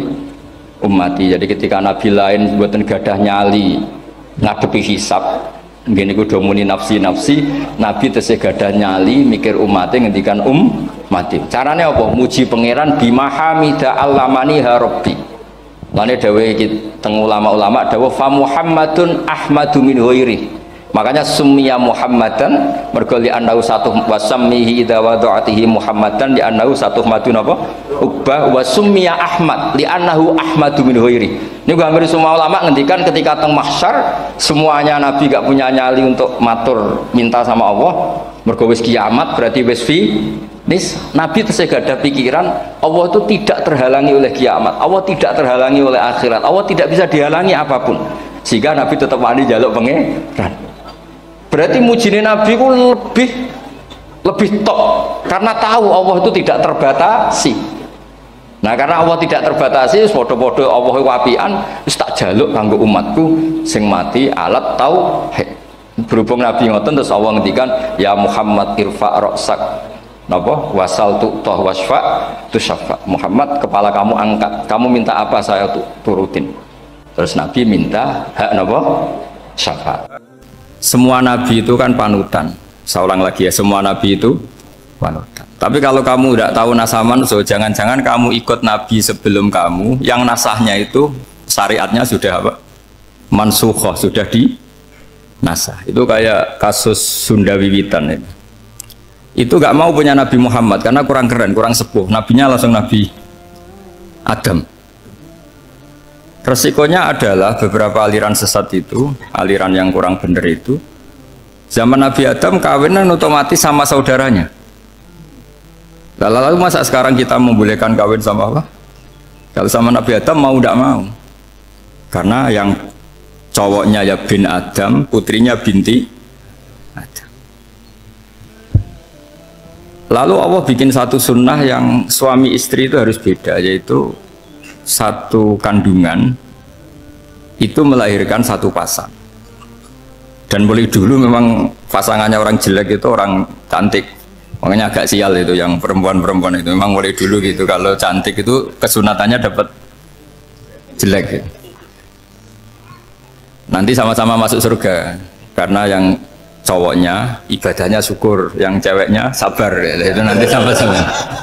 A: Jadi ketika Nabi lain mboten gadah nyali ngadepi hisab, ngene iku do muni nafsi, Nabi tesih gadah nyali mikir umate ngendikan mati. Carane apa? Muji pangeran bimahamida allamani ha rabbi. Lane dawuh iki teng ulama-ulama dawuh fa Muhammadun ahmadu min ghairi. Makanya summiya Muhammadan mergo li annahu satu wasammihi idza wada'atihi Muhammadan li annahu satu madun apa? Ubah wa summiya Ahmad li annahu ahmadu min ghairi. Niku hampir semua ulama ngendikan ketika teng mahsyar semuanya Nabi gak punya nyali untuk matur minta sama Allah. Mergo wis kiamat berarti wis nis Nabi tesih gadah pikiran Allah itu tidak terhalangi oleh kiamat, Allah tidak terhalangi oleh akhirat, Allah tidak bisa dihalangi apapun, sehingga Nabi tetap wani jaluk pangeran. Berarti mujine Nabi ku lebih tok karena tahu Allah itu tidak terbatasi. Nah karena Allah tidak terbatasi, podo-podo Allah wapian, wis tak jaluk kanggo umatku sing mati alat tauhid. Berhubung Nabi ngoten terus Allah ngendikan ya Muhammad irfa ra'sak napa wasal tu'tah wasfa tusaffa. Muhammad kepala kamu angkat, kamu minta apa saya turutin. Terus Nabi minta hak napa syafaat. Semua nabi itu kan panutan. Saya ulang lagi ya, semua nabi itu panutan. Tapi kalau kamu tidak tahu nasaman, so jangan-jangan kamu ikut nabi sebelum kamu yang nasahnya itu syariatnya sudah apa? Mansukhoh, sudah di nasah. Itu kayak kasus Sunda Wiwitan itu. Itu gak mau punya Nabi Muhammad karena kurang keren, kurang sepuh. Nabinya langsung Nabi Adam. Resikonya adalah beberapa aliran sesat itu, aliran yang kurang benar itu, zaman Nabi Adam kawinan otomatis sama saudaranya. Lalu masa sekarang kita membolehkan kawin sama apa? Kalau sama Nabi Adam mau tidak mau, karena yang cowoknya ya bin Adam, putrinya binti Adam. Lalu Allah bikin satu sunnah yang suami istri itu harus beda, yaitu satu kandungan itu melahirkan satu pasang. Dan mulai dulu memang pasangannya orang jelek itu orang cantik, makanya agak sial itu yang perempuan-perempuan itu memang mulai dulu gitu. Kalau cantik itu kesunatannya dapat jelek gitu. Nanti sama-sama masuk surga karena yang cowoknya ibadahnya syukur, yang ceweknya sabar itu nanti sama-sama.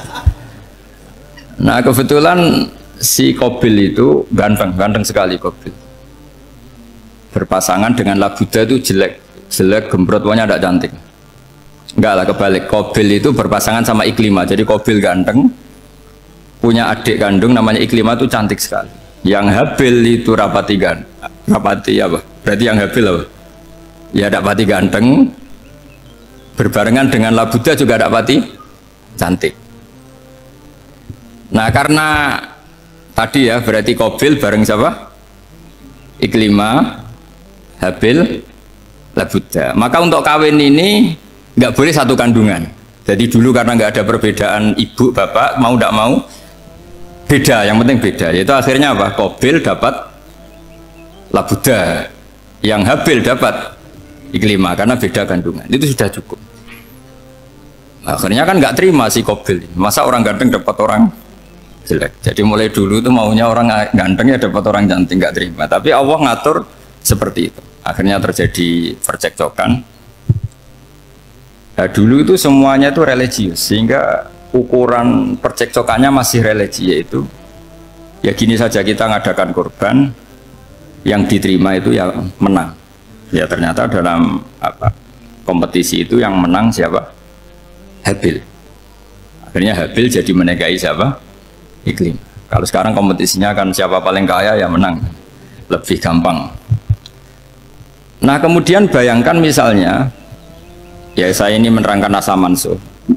A: Nah kebetulan si Qabil itu ganteng sekali. Qabil berpasangan dengan Labuda itu jelek gembrot, pokoknya tidak cantik. Enggak lah, kebalik. Qabil itu berpasangan sama Iklimah. Jadi Qabil ganteng, punya adik kandung namanya Iklimah, itu cantik sekali. Yang Habil itu rapati apa? Berarti yang Habil apa? Ya rapati ganteng, berbarengan dengan Labuda juga rapati cantik. Nah karena Tadi ya berarti Qabil bareng siapa? Iklimah, Habil, Labudha. Maka untuk kawin ini nggak boleh satu kandungan. Jadi dulu karena nggak ada perbedaan ibu bapak, mau tidak mau beda, yang penting beda. Yaitu akhirnya apa? Qabil dapat Labudha, yang Habil dapat Iklimah karena beda kandungan. Itu sudah cukup. Akhirnya kan nggak terima si Qabil. Masa orang ganteng dapat orang jelek. Jadi mulai dulu itu maunya orang ganteng ya dapat orang cantik, nggak terima. Tapi Allah ngatur seperti itu. Akhirnya terjadi percekcokan. Nah, dulu itu semuanya itu religius, sehingga ukuran percekcokannya masih religi, yaitu ya gini saja, kita ngadakan korban, yang diterima itu ya menang. Ya ternyata dalam kompetisi itu yang menang siapa? Habil. Akhirnya Habil jadi menikahi siapa? Iklim. Kalau sekarang kompetisinya kan siapa paling kaya ya menang, lebih gampang. Nah kemudian bayangkan misalnya, ya saya ini menerangkan asa mansuh.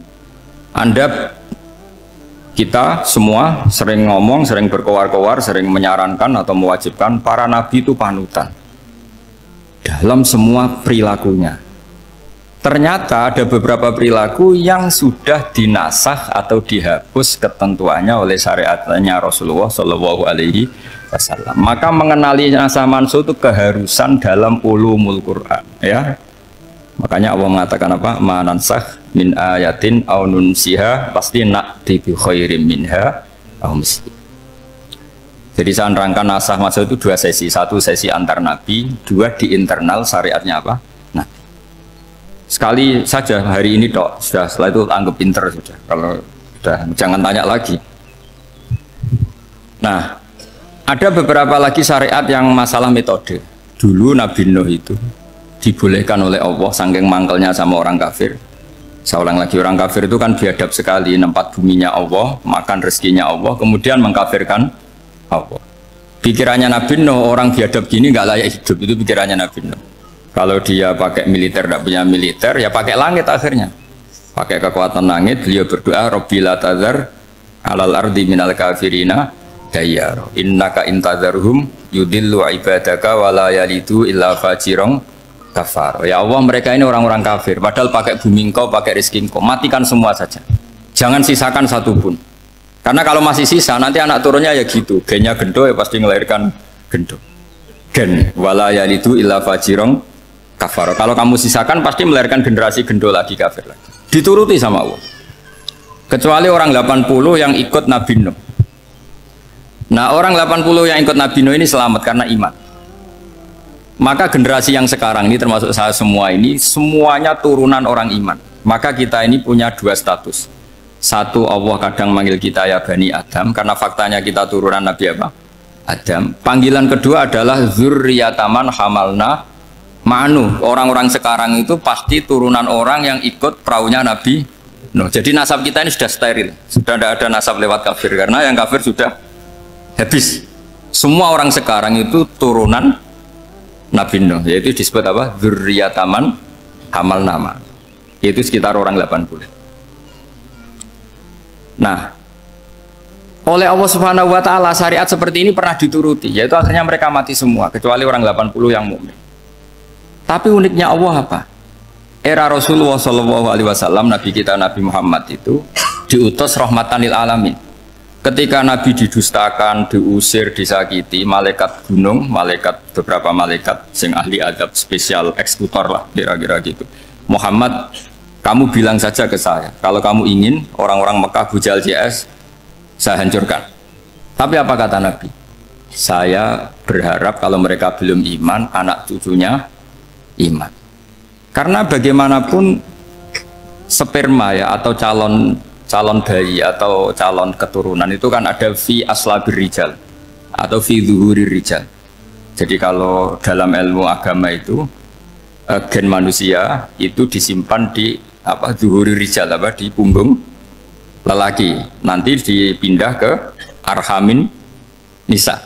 A: Kita semua sering ngomong, sering berkoar-koar, sering menyarankan atau mewajibkan para nabi itu panutan dalam semua perilakunya. Ternyata ada beberapa perilaku yang sudah dinasakh atau dihapus ketentuannya oleh syariatnya Rasulullah Shallallahu Alaihi Wasallam. Maka mengenali nasa mansuh itu keharusan dalam ulumul Quran, ya. Makanya Allah mengatakan apa? Ma nansakh min ayatin aw nunsiha pasti na'ti bi khairim minha aw misli. Jadi saya nerangkan nasakh mansuh itu dua sesi. Satu sesi antar nabi, dua di internal syariatnya apa? Sekali saja hari ini dok, sudah setelah itu anggap pinter sudah. Kalau sudah jangan tanya lagi. Nah, ada beberapa lagi syariat yang masalah metode. Dulu Nabi Nuh itu dibolehkan oleh Allah saking mangkelnya sama orang kafir. Saya ulang lagi, orang kafir itu kan biadab sekali, nempat buminya Allah, makan rezekinya Allah, kemudian mengkafirkan Allah. Pikirannya Nabi Nuh, orang biadab gini nggak layak hidup, itu pikirannya Nabi Nuh. Kalau dia pakai militer, tidak punya militer, ya pakai langit akhirnya. Pakai kekuatan langit, beliau berdoa, Rabbi la tazar alal ardi minal kafirina dayyar. Innaka intazarhum yudillu ibadaka wa la yalidu illa fajirong kafar. Ya Allah, mereka ini orang-orang kafir, padahal pakai bumi engkau, pakai rezeki engkau, matikan semua saja. Jangan sisakan satu pun. Karena kalau masih sisa, nanti anak turunnya ya gitu. Gennya gendo ya pasti melahirkan gendo. Gen, wa la yalidu illa fajirong kafar. Kalau kamu sisakan pasti melahirkan generasi gendo lagi, kafir lagi. Dituruti sama Allah. Kecuali orang 80 yang ikut Nabi Nuh. Nah, orang 80 yang ikut Nabi Nuh ini selamat karena iman. Maka generasi yang sekarang ini termasuk saya semua ini semuanya turunan orang iman. Maka kita ini punya dua status. Satu, Allah kadang manggil kita ya Bani Adam karena faktanya kita turunan Nabi apa? Adam. Panggilan kedua adalah zurriyataman hamalna Ma'nu. Orang-orang sekarang itu pasti turunan orang yang ikut perahunya Nabi Nuh. Jadi nasab kita ini sudah steril, sudah tidak ada nasab lewat kafir karena yang kafir sudah habis. Semua orang sekarang itu turunan Nabi Nuh, yaitu disebut apa? Dzurriyyataman hamal nama. Itu sekitar orang 80. Nah, oleh Allah Subhanahu wa taala syariat seperti ini pernah dituruti, yaitu akhirnya mereka mati semua kecuali orang 80 yang mukmin. Tapi uniknya Allah apa? Era Rasulullah Shallallahu Alaihi Wasallam, Nabi kita Nabi Muhammad itu diutus rahmatan lil alamin. Ketika Nabi didustakan, diusir, disakiti, malaikat gunung, beberapa malaikat sing ahli adab spesial eksekutor lah kira-kira gitu. Muhammad, kamu bilang saja ke saya, kalau kamu ingin orang-orang Mekah bujal CS, saya hancurkan. Tapi apa kata Nabi? Saya berharap kalau mereka belum iman, anak cucunya iman. Karena bagaimanapun sperma ya atau calon bayi atau calon keturunan itu kan ada fi aslabir rijal atau fi zuhurir rijal. Jadi kalau dalam ilmu agama itu gen manusia itu disimpan di zuhurir rijal di punggung lelaki, nanti dipindah ke arhamin nisa.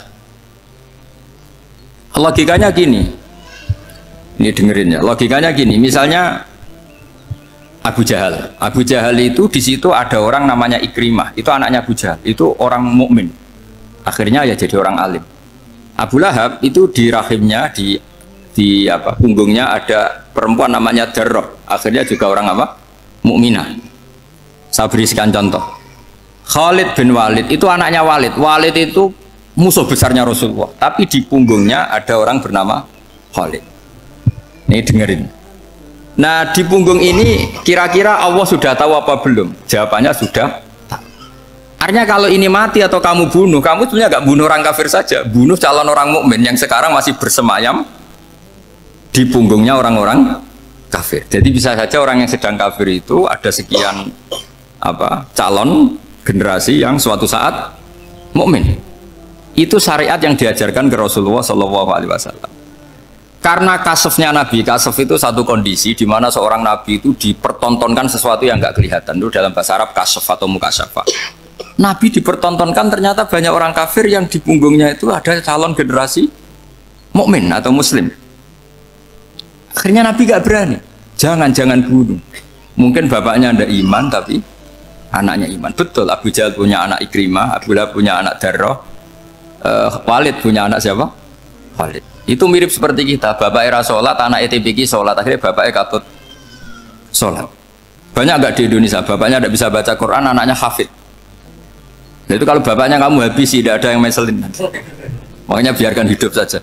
A: Logikanya gini. Ini dengerin ya, logikanya gini, misalnya Abu Jahal. Abu Jahal itu di situ ada orang namanya Ikrimah, itu anaknya Abu Jahal, itu orang mukmin. Akhirnya ya jadi orang alim. Abu Lahab itu di rahimnya, di apa punggungnya ada perempuan namanya Darroh. Akhirnya juga orang apa? Mukminah. Saya berikan contoh. Khalid bin Walid itu anaknya Walid. Walid itu musuh besarnya Rasulullah. Tapi di punggungnya ada orang bernama Khalid. Ini dengerin. Nah di punggung ini kira-kira Allah sudah tahu apa belum? Jawabannya sudah. Artinya kalau ini mati atau kamu bunuh, kamu sebenarnya nggak bunuh orang kafir saja, bunuh calon orang mukmin yang sekarang masih bersemayam di punggungnya orang-orang kafir. Jadi bisa saja orang yang sedang kafir itu ada sekian calon generasi yang suatu saat mukmin. Itu syariat yang diajarkan ke Rasulullah Shallallahu Alaihi Wasallam. Karena kasefnya Nabi, kasef itu satu kondisi di mana seorang Nabi itu dipertontonkan sesuatu yang nggak kelihatan. Itu dalam bahasa Arab kasef atau mukasyafa. Nabi dipertontonkan ternyata banyak orang kafir yang di punggungnya itu ada calon generasi mukmin atau muslim. Akhirnya Nabi gak berani. Jangan bunuh. Mungkin bapaknya ada iman tapi anaknya iman. Betul, Abu Jahal punya anak Ikrimah, Abu Lahab punya anak Darroh, Walid punya anak siapa? Walid. Itu mirip seperti kita. Bapak era sholat, anak ETPK sholat. Akhirnya bapaknya katut sholat. Banyak gak di Indonesia? Bapaknya tidak bisa baca Quran, anaknya hafid. Nah, itu kalau bapaknya kamu habisi, tidak ada yang meselin. Makanya biarkan hidup saja.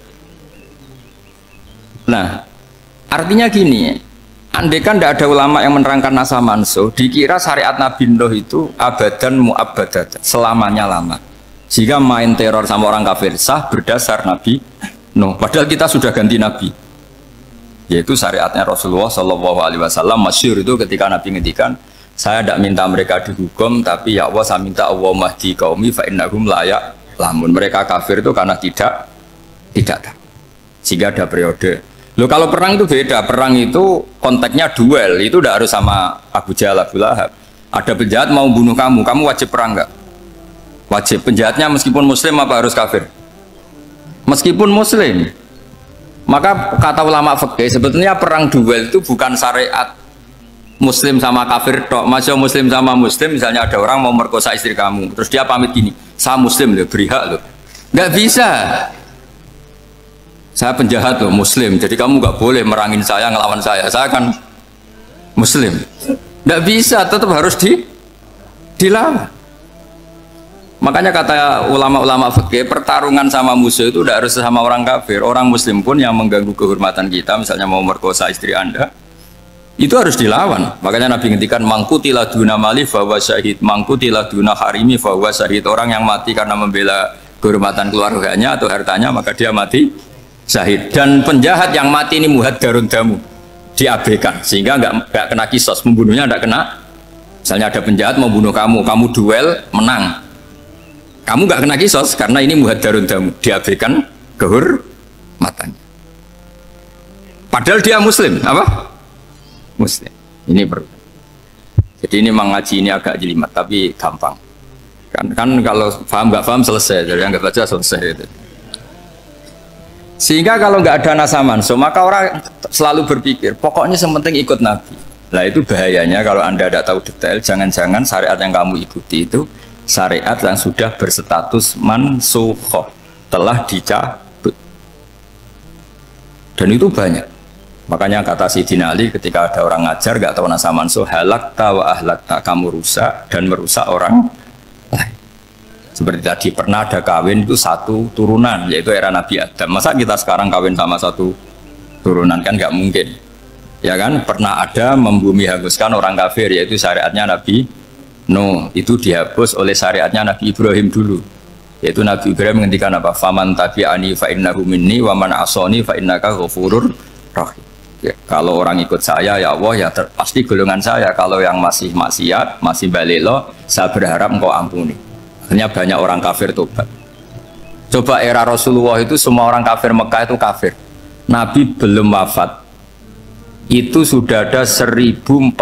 A: Nah, artinya gini, andai kan tidak ada ulama yang menerangkan nasa mansuh, dikira syariat Nabi Nuh itu abadan mu'abbadat, selamanya lama. Jika main teror sama orang kafir sah berdasar Nabi Nuh. Padahal kita sudah ganti Nabi. Yaitu syariatnya Rasulullah Shallallahu Alaihi Wasallam. Masyhur itu ketika Nabi ngendikan, saya tidak minta mereka dihukum, tapi ya Allah saya minta Allah mahdi qaumi fa innahum layak lamun. Mereka kafir itu karena tidak tahu. Sehingga ada periode. Loh kalau perang itu beda, perang itu konteksnya duel, itu tidak harus sama Abu Jahal, Abu Lahab. Ada penjahat mau bunuh kamu wajib perang nggak? Wajib. Penjahatnya meskipun muslim apa harus kafir? Meskipun muslim. Maka kata ulama fikih sebetulnya perang duel itu bukan syariat muslim sama kafir tok. Masih muslim sama muslim, misalnya ada orang mau merkosa istri kamu, terus dia pamit gini, saya muslim loh, beri hak loh. Nggak bisa. Saya penjahat loh, muslim, jadi kamu nggak boleh merangin saya, ngelawan saya kan muslim. Nggak bisa, tetap harus dilawan. Makanya kata ulama-ulama fikih, pertarungan sama musuh itu tidak harus sama orang kafir. Orang muslim pun yang mengganggu kehormatan kita, misalnya mau merkosa istri Anda, itu harus dilawan. Makanya Nabi ngendikan mangkutilah duna mali fahuwa syahid, mangkutilah duna harimi fahuwa syahid. Orang yang mati karena membela kehormatan keluarganya atau hartanya, maka dia mati syahid. Dan penjahat yang mati ini muhaddarun damu, diabaikan sehingga nggak kena kisos, membunuhnya nggak kena. Misalnya ada penjahat mau bunuh kamu duel menang, kamu nggak kena kisos karena ini muhaddarun damu, diabaikan kehormatannya. Padahal dia muslim, apa? Muslim. Ini perlu. Jadi ini mengaji ini agak jelimet tapi gampang. Kan kalau paham nggak paham selesai, jadi anggap aja selesai itu. Sehingga kalau nggak ada nasaman, so maka orang selalu berpikir pokoknya sementing ikut Nabi. Nah itu bahayanya kalau Anda tidak tahu detail, jangan-jangan syariat yang kamu ikuti itu syariat yang sudah berstatus mansukhoh, telah dicabut. Dan itu banyak. Makanya kata Sayyidina Ali ketika ada orang ngajar gak tahu nasa mansuh, halakta wa ahlakta, kamu rusak dan merusak orang lain. Seperti tadi pernah ada kawin itu satu turunan, yaitu era Nabi Adam. Masa kita sekarang kawin sama satu turunan, kan gak mungkin. Ya kan, pernah ada membumi hanguskan orang kafir, yaitu syariatnya Nabi Nuh. Itu dihapus oleh syariatnya Nabi Ibrahim dulu, yaitu Nabi Ibrahim menghentikan apa? Faman tabi'ani fa innahu minni wa man asoni fa innaka ghafurur rahim. Ya, kalau orang ikut saya ya Allah ya pasti golongan saya. Kalau yang masih maksiat, masih balelo, saya berharap engkau ampuni. Hanya banyak orang kafir tobat. Coba era Rasulullah itu semua orang kafir Mekah itu kafir. Nabi belum wafat itu sudah ada 114.000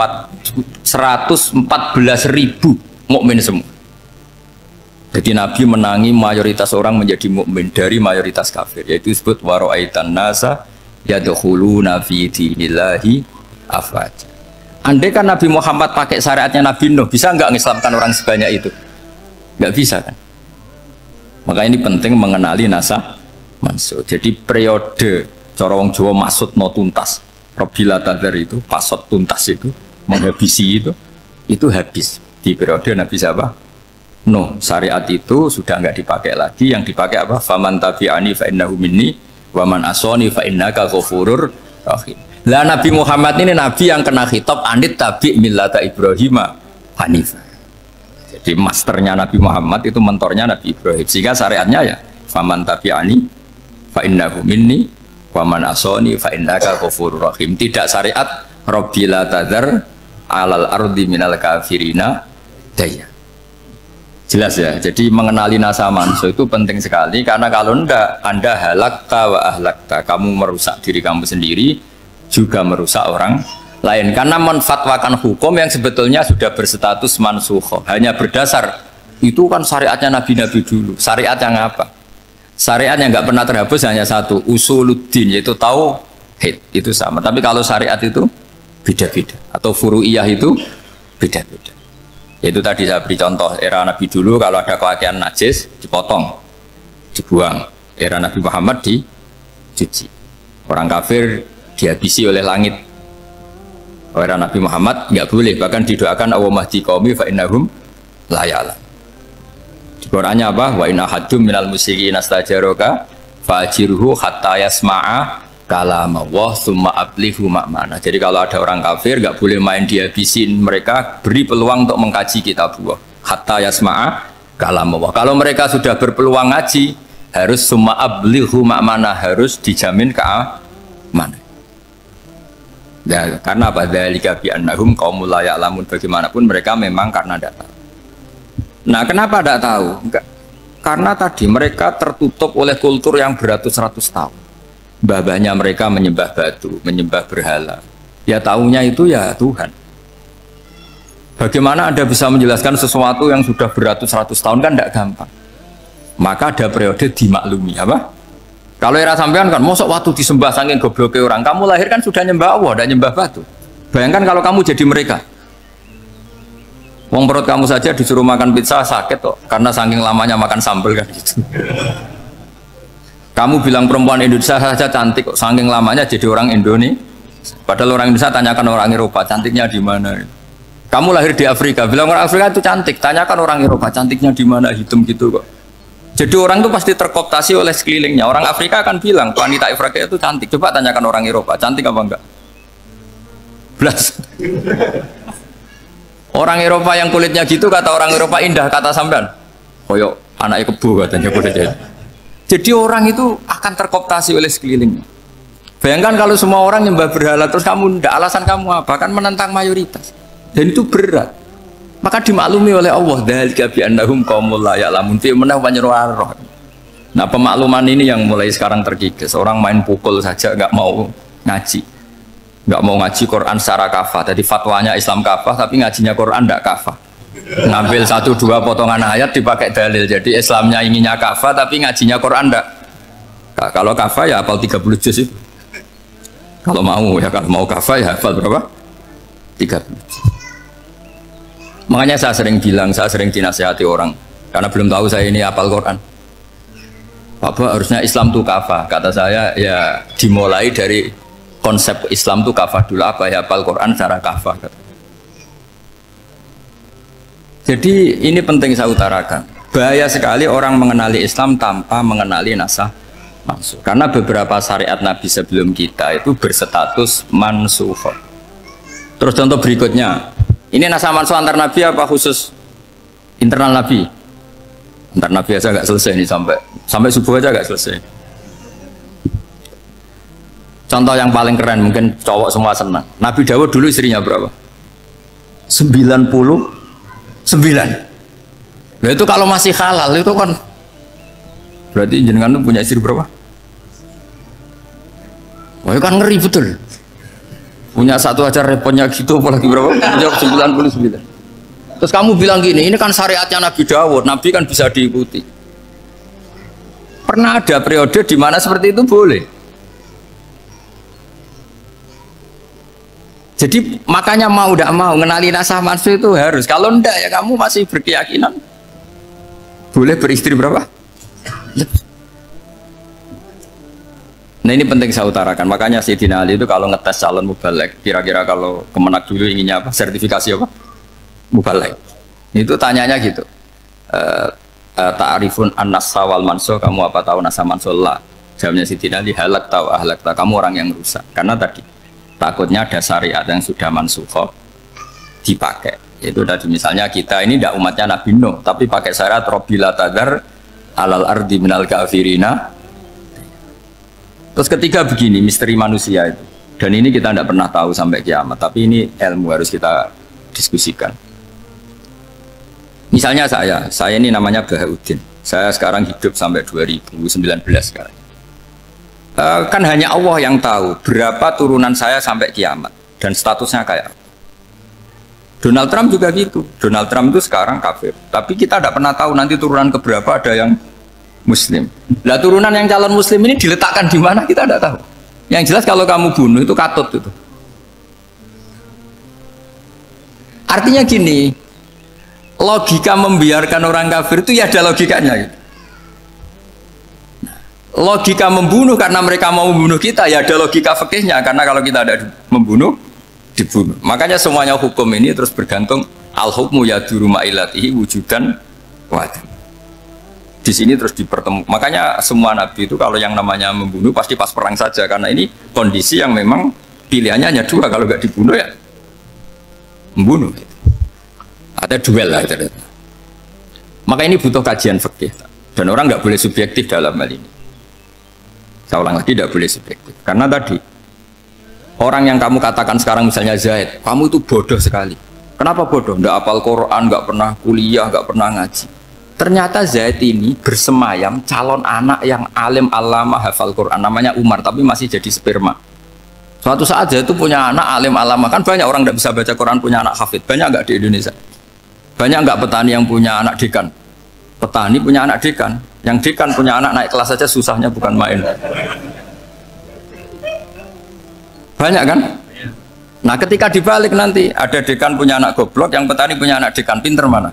A: mukmin semua. Jadi Nabi menangi mayoritas orang menjadi mukmin dari mayoritas kafir, yaitu disebut waro'aitan nasa yadkhuluna fi dinillahi afwaja. Andai kan Nabi Muhammad pakai syariatnya Nabi Nuh, bisa nggak mengislamkan orang sebanyak itu? Nggak bisa kan? Maka ini penting mengenali nasah mansukh. Jadi periode cara wong Jawa maksud no tuntas. Robila tadar itu, pasot tuntas itu, menghabisi itu habis di periode Nabi siapa? No, syariat itu sudah nggak dipakai lagi. Yang dipakai apa? Faman tabi'ani fa innahu minni wa man asani fa innaka ghafurur rahim. Lah Nabi Muhammad ini nabi yang kena khitab anit tabi' millata Ibrahim hanifah. Jadi masternya Nabi Muhammad itu mentornya Nabi Ibrahim. Sehingga syariatnya ya faman tabi'ani fa innahu minni wa man asani fa innaka ghafurur rahim. Tidak syariat Rabbila tadzar alal ardi minal kafirina daya. Jelas ya. Jadi mengenali nasah mansukh itu penting sekali karena kalau enggak Anda halakta wa ahlakta, kamu merusak diri kamu sendiri juga merusak orang lain karena menfatwakan hukum yang sebetulnya sudah berstatus mansukh hanya berdasar itu kan syariatnya nabi-nabi dulu. Syariat yang apa? Syariat yang nggak pernah terhapus hanya satu, usuluddin, yaitu tauhid, itu sama. Tapi kalau syariat itu beda-beda atau furu'iyah itu beda-beda. Yaitu tadi saya beri contoh era Nabi dulu kalau ada pakaian najis dipotong, dibuang. Era Nabi Muhammad dicuci. Orang kafir dihabisi oleh langit. Era Nabi Muhammad nggak boleh, bahkan didoakan Allahumma hdi qaumi fa innahum la ya'lamun. Di Qur'annya apa? Wa inna haddum minal musyrikin astajaraka fa'ajirhu hatta yasma'a kalam Allah tsumma ablihu ma'mana. Jadi kalau ada orang kafir nggak boleh main dihabisin, mereka beri peluang untuk mengkaji kitab Allah hatta yasma'a kalam Allah. Kalau mereka sudah berpeluang ngaji harus tsumma ablihu ma'mana, harus dijamin keamanan. Ya, karena apa? Dzalika bi annahum qaumul la ya'lamun. Bagaimanapun mereka memang karena tidak tahu. Nah, kenapa tidak tahu? Enggak. Karena tadi mereka tertutup oleh kultur yang beratus-ratus tahun. Mbah-mbahnya mereka menyembah batu, menyembah berhala. Ya tahunya itu ya Tuhan. Bagaimana Anda bisa menjelaskan sesuatu yang sudah beratus-ratus tahun kan tidak gampang. Maka ada periode dimaklumi apa? Kalau era sampean kan mosok waktu disembah saking gobloknya orang, kamu lahir kan sudah nyembah Allah, tidak nyembah batu. Bayangkan kalau kamu jadi mereka. Wong perut kamu saja disuruh makan pizza sakit kok, karena saking lamanya makan sambal kan gitu. Kamu bilang perempuan Indonesia saja cantik kok, saking lamanya jadi orang Indonesia. Padahal orang Indonesia tanyakan orang Eropa, cantiknya di mana? Kamu lahir di Afrika, bilang orang Afrika itu cantik, tanyakan orang Eropa, cantiknya di mana, hitam gitu kok. Jadi orang itu pasti terkooptasi oleh sekelilingnya. Orang Afrika akan bilang wanita Afrika itu cantik. Coba tanyakan orang Eropa, cantik apa enggak? Belas. Orang Eropa yang kulitnya gitu kata orang Eropa indah, kata sampean. Koyok anaknya kebo katanya kulit. Jadi orang itu akan terkooptasi oleh sekelilingnya. Bayangkan kalau semua orang nyembah berhala terus kamu ndak, alasan kamu apa? Kan menentang mayoritas. Dan itu berat. Maka dimaklumi oleh Allah dzalika bi annahum qaumul la ya'lamun fi manah panyeruah. Nah, pemakluman ini yang mulai sekarang terkikis. Orang main pukul saja nggak mau ngaji. Nggak mau ngaji Quran secara kafah. Tadi fatwanya Islam kafah tapi ngajinya Quran enggak kafah. Ngambil 1-2 potongan ayat dipakai dalil. Jadi Islamnya inginnya kafah tapi ngajinya Quran enggak. Nah, kalau kafah ya hafal 30 juz itu. Kalau mau ya, kalau mau kafah ya hafal berapa? 30 juz. Makanya saya sering bilang, saya sering dinasihati orang karena belum tahu saya ini hafal Quran. Bapak harusnya Islam itu kafah. Kata saya ya dimulai dari konsep Islam itu kafah dulu. Apa ya hafal Quran secara kafah. Jadi ini penting saya utarakan. Bahaya sekali orang mengenali Islam tanpa mengenali nasah mansukh. Karena beberapa syariat Nabi sebelum kita itu berstatus mansukh. Terus contoh berikutnya. Ini nasah mansukh antar Nabi apa khusus internal Nabi? Antar Nabi aja nggak selesai nih sampai subuh aja nggak selesai. Contoh yang paling keren mungkin cowok semua senang. Nabi Dawud dulu istrinya berapa? 99. Nah itu kalau masih halal itu kan berarti jenengan tuh punya istri berapa? Wah kan ngeri betul. Punya satu aja repotnya gitu, apalagi berapa? Punya 99. Terus kamu bilang gini, ini kan syariatnya Nabi Dawud, Nabi kan bisa diikuti. Pernah ada periode di mana seperti itu boleh. Jadi makanya mau tidak mau mengenali nasah mansukh itu harus. Kalau enggak ya kamu masih berkeyakinan boleh beristri berapa? Nah ini penting saya utarakan, makanya Sayyidina Ali itu kalau ngetes calon mubalek, kira-kira kalau Kemenak dulu inginnya apa? Sertifikasi apa? Mubalek. Itu tanyanya gitu. Ta'rifun an-nassa wal manso, kamu apa tahu nasa mansolah? Jawabnya Sayyidina Ali, halak tahu ahlak tahu, kamu orang yang rusak. Karena tadi takutnya ada syariat yang sudah mansukhoh dipakai. Itu tadi misalnya kita ini tidak umatnya Nabi Nuh, tapi pakai syariat Robbila tadar alal ardi minal kafirina. Terus ketiga begini, misteri manusia itu. Dan ini kita tidak pernah tahu sampai kiamat, tapi ini ilmu harus kita diskusikan. Misalnya saya ini namanya Bahauddin. Saya sekarang hidup sampai 2019 sekarang. Kan hanya Allah yang tahu berapa turunan saya sampai kiamat dan statusnya kayak apa. Donald Trump juga gitu. Donald Trump itu sekarang kafir, tapi kita tidak pernah tahu nanti turunan keberapa ada yang Muslim. Lah turunan yang calon Muslim ini diletakkan di mana kita tidak tahu. Yang jelas kalau kamu bunuh itu katut itu. Artinya gini, logika membiarkan orang kafir itu ya ada logikanya. Gitu. Logika membunuh karena mereka mau membunuh kita ya ada logika fikihnya, karena kalau kita ada membunuh dibunuh. Makanya semuanya hukum ini terus bergantung al-hukmu yaduru ma'ilatihi wujudan wa'adam. Di sini terus dipertemukan. Makanya semua nabi itu kalau yang namanya membunuh pasti pas perang saja, karena ini kondisi yang memang pilihannya hanya dua, kalau nggak dibunuh ya membunuh. Ada duel lah itu. Maka ini butuh kajian fikih dan orang nggak boleh subjektif dalam hal ini. Saya ulang lagi, tidak boleh subjektif karena tadi orang yang kamu katakan sekarang misalnya Zaid, kamu itu bodoh sekali. Kenapa bodoh? Nggak hafal Quran, nggak pernah kuliah, nggak pernah ngaji. Ternyata Zaid ini bersemayam calon anak yang alim alama hafal Quran, namanya Umar, tapi masih jadi sperma. Suatu saat Zaid itu punya anak alim alama, kan banyak orang tidak bisa baca Quran punya anak hafid, banyak nggak di Indonesia? Banyak nggak petani yang punya anak dekan? Petani punya anak dekan, yang dekan punya anak naik kelas saja susahnya bukan main. Banyak kan? Nah ketika dibalik nanti ada dekan punya anak goblok, yang petani punya anak dekan, pinter mana?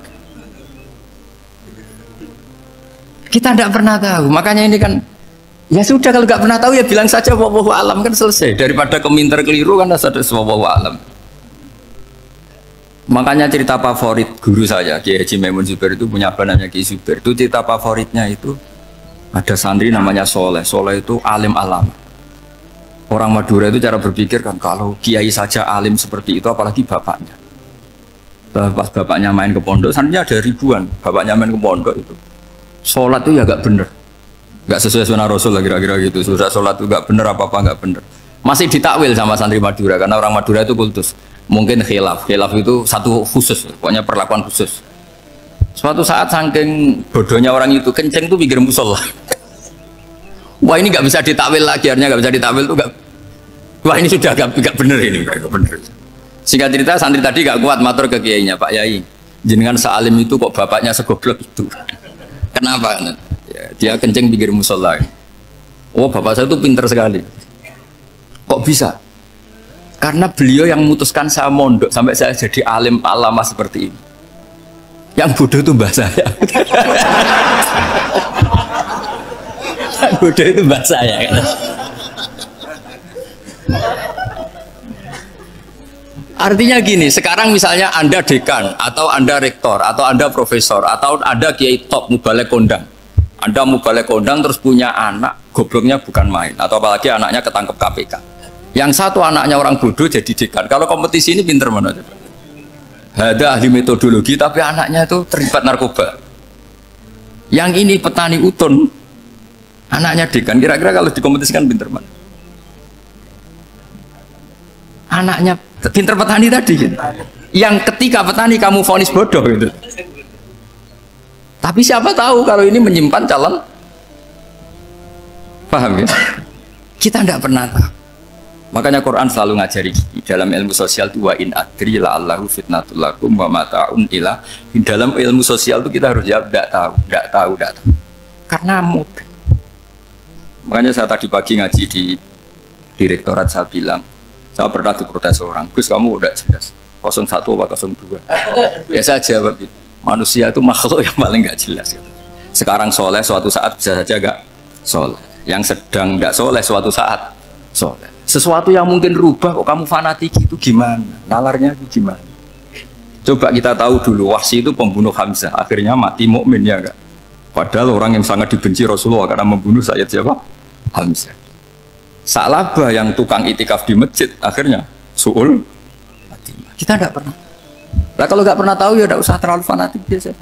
A: Kita tidak pernah tahu, makanya ini kan ya sudah, kalau nggak pernah tahu ya bilang saja wallahu alam, kan selesai, daripada keminter keliru kan ada wallahu alam. Makanya cerita favorit guru saya Kiai Haji Maimun Zubair itu punya apa namanya Kiai Zubair, itu cerita favoritnya itu ada santri namanya Soleh. Soleh itu alim alam. Orang Madura itu cara berpikir kan kalau kiai saja alim seperti itu apalagi bapaknya. Pas bapaknya main ke pondok, santrinya ada ribuan, bapaknya main ke pondok itu sholat itu ya gak bener, gak sesuai sunnah Rasul lah kira-kira gitu. Sudah sholat itu gak bener, apa-apa gak bener, masih ditakwil sama santri Madura karena orang Madura itu kultus. Mungkin khilaf itu satu khusus, pokoknya perlakuan khusus. Suatu saat saking bodohnya orang itu, kenceng tuh pikir musola. Wah ini gak bisa ditakwil lagi, akhirnya gak bisa ditakwil tuh gak. Wah ini sudah gak bener ini, gak bener. Singkat cerita santri tadi gak kuat matur ke kiainya, Pak Yai, jenengan sealim itu kok bapaknya segoblok itu. Kenapa? Ya, dia kenceng pikir musola. Oh bapak saya itu pinter sekali. Kok bisa? Karena beliau yang memutuskan saya mondok sampai saya jadi alim alama seperti ini. Yang bodoh itu mbah saya. Yang bodoh itu mbah saya. Artinya gini, sekarang misalnya Anda dekan, atau Anda rektor, atau Anda profesor, atau Anda kiai top mubalek kondang. Anda mubalek kondang terus punya anak, gobloknya bukan main, atau apalagi anaknya ketangkep KPK. Yang satu anaknya orang bodoh jadi dekan. Kalau kompetisi ini pinter mana? Ada ahli metodologi, tapi anaknya itu terlibat narkoba. Yang ini petani utun, anaknya dekan. Kira-kira kalau dikompetisikan pinter mana? Anaknya pinter petani tadi gitu. Yang ketika petani kamu vonis bodoh gitu. Tapi siapa tahu kalau ini menyimpan calon, paham ya? Kita tidak pernah tahu. Makanya Quran selalu ngajari dalam ilmu sosial itu wa in adri la'allahu fitnatul lakum wa mata'un ila. Dalam ilmu sosial itu kita harus jawab tidak tahu. Karena mudah. Makanya saya tadi pagi ngaji di direktorat, saya bilang, saya pernah diprotes orang, Gus kamu udah jelas 01 apa 02. Ya saya jawab, manusia itu makhluk yang paling nggak jelas. Sekarang soleh, suatu saat bisa saja enggak soleh. Yang sedang enggak soleh, suatu saat soleh. Sesuatu yang mungkin rubah kok kamu fanatik itu gimana? Nalarnya itu gimana? Coba kita tahu dulu, Wahsy itu pembunuh Hamzah, akhirnya mati mukmin ya enggak? Padahal orang yang sangat dibenci Rasulullah karena membunuh Sayyid siapa? Hamzah. Sa'labah yang tukang itikaf di masjid, akhirnya su'ul. Kita enggak pernah. Nah kalau enggak pernah tahu ya enggak usah terlalu fanatik biasa.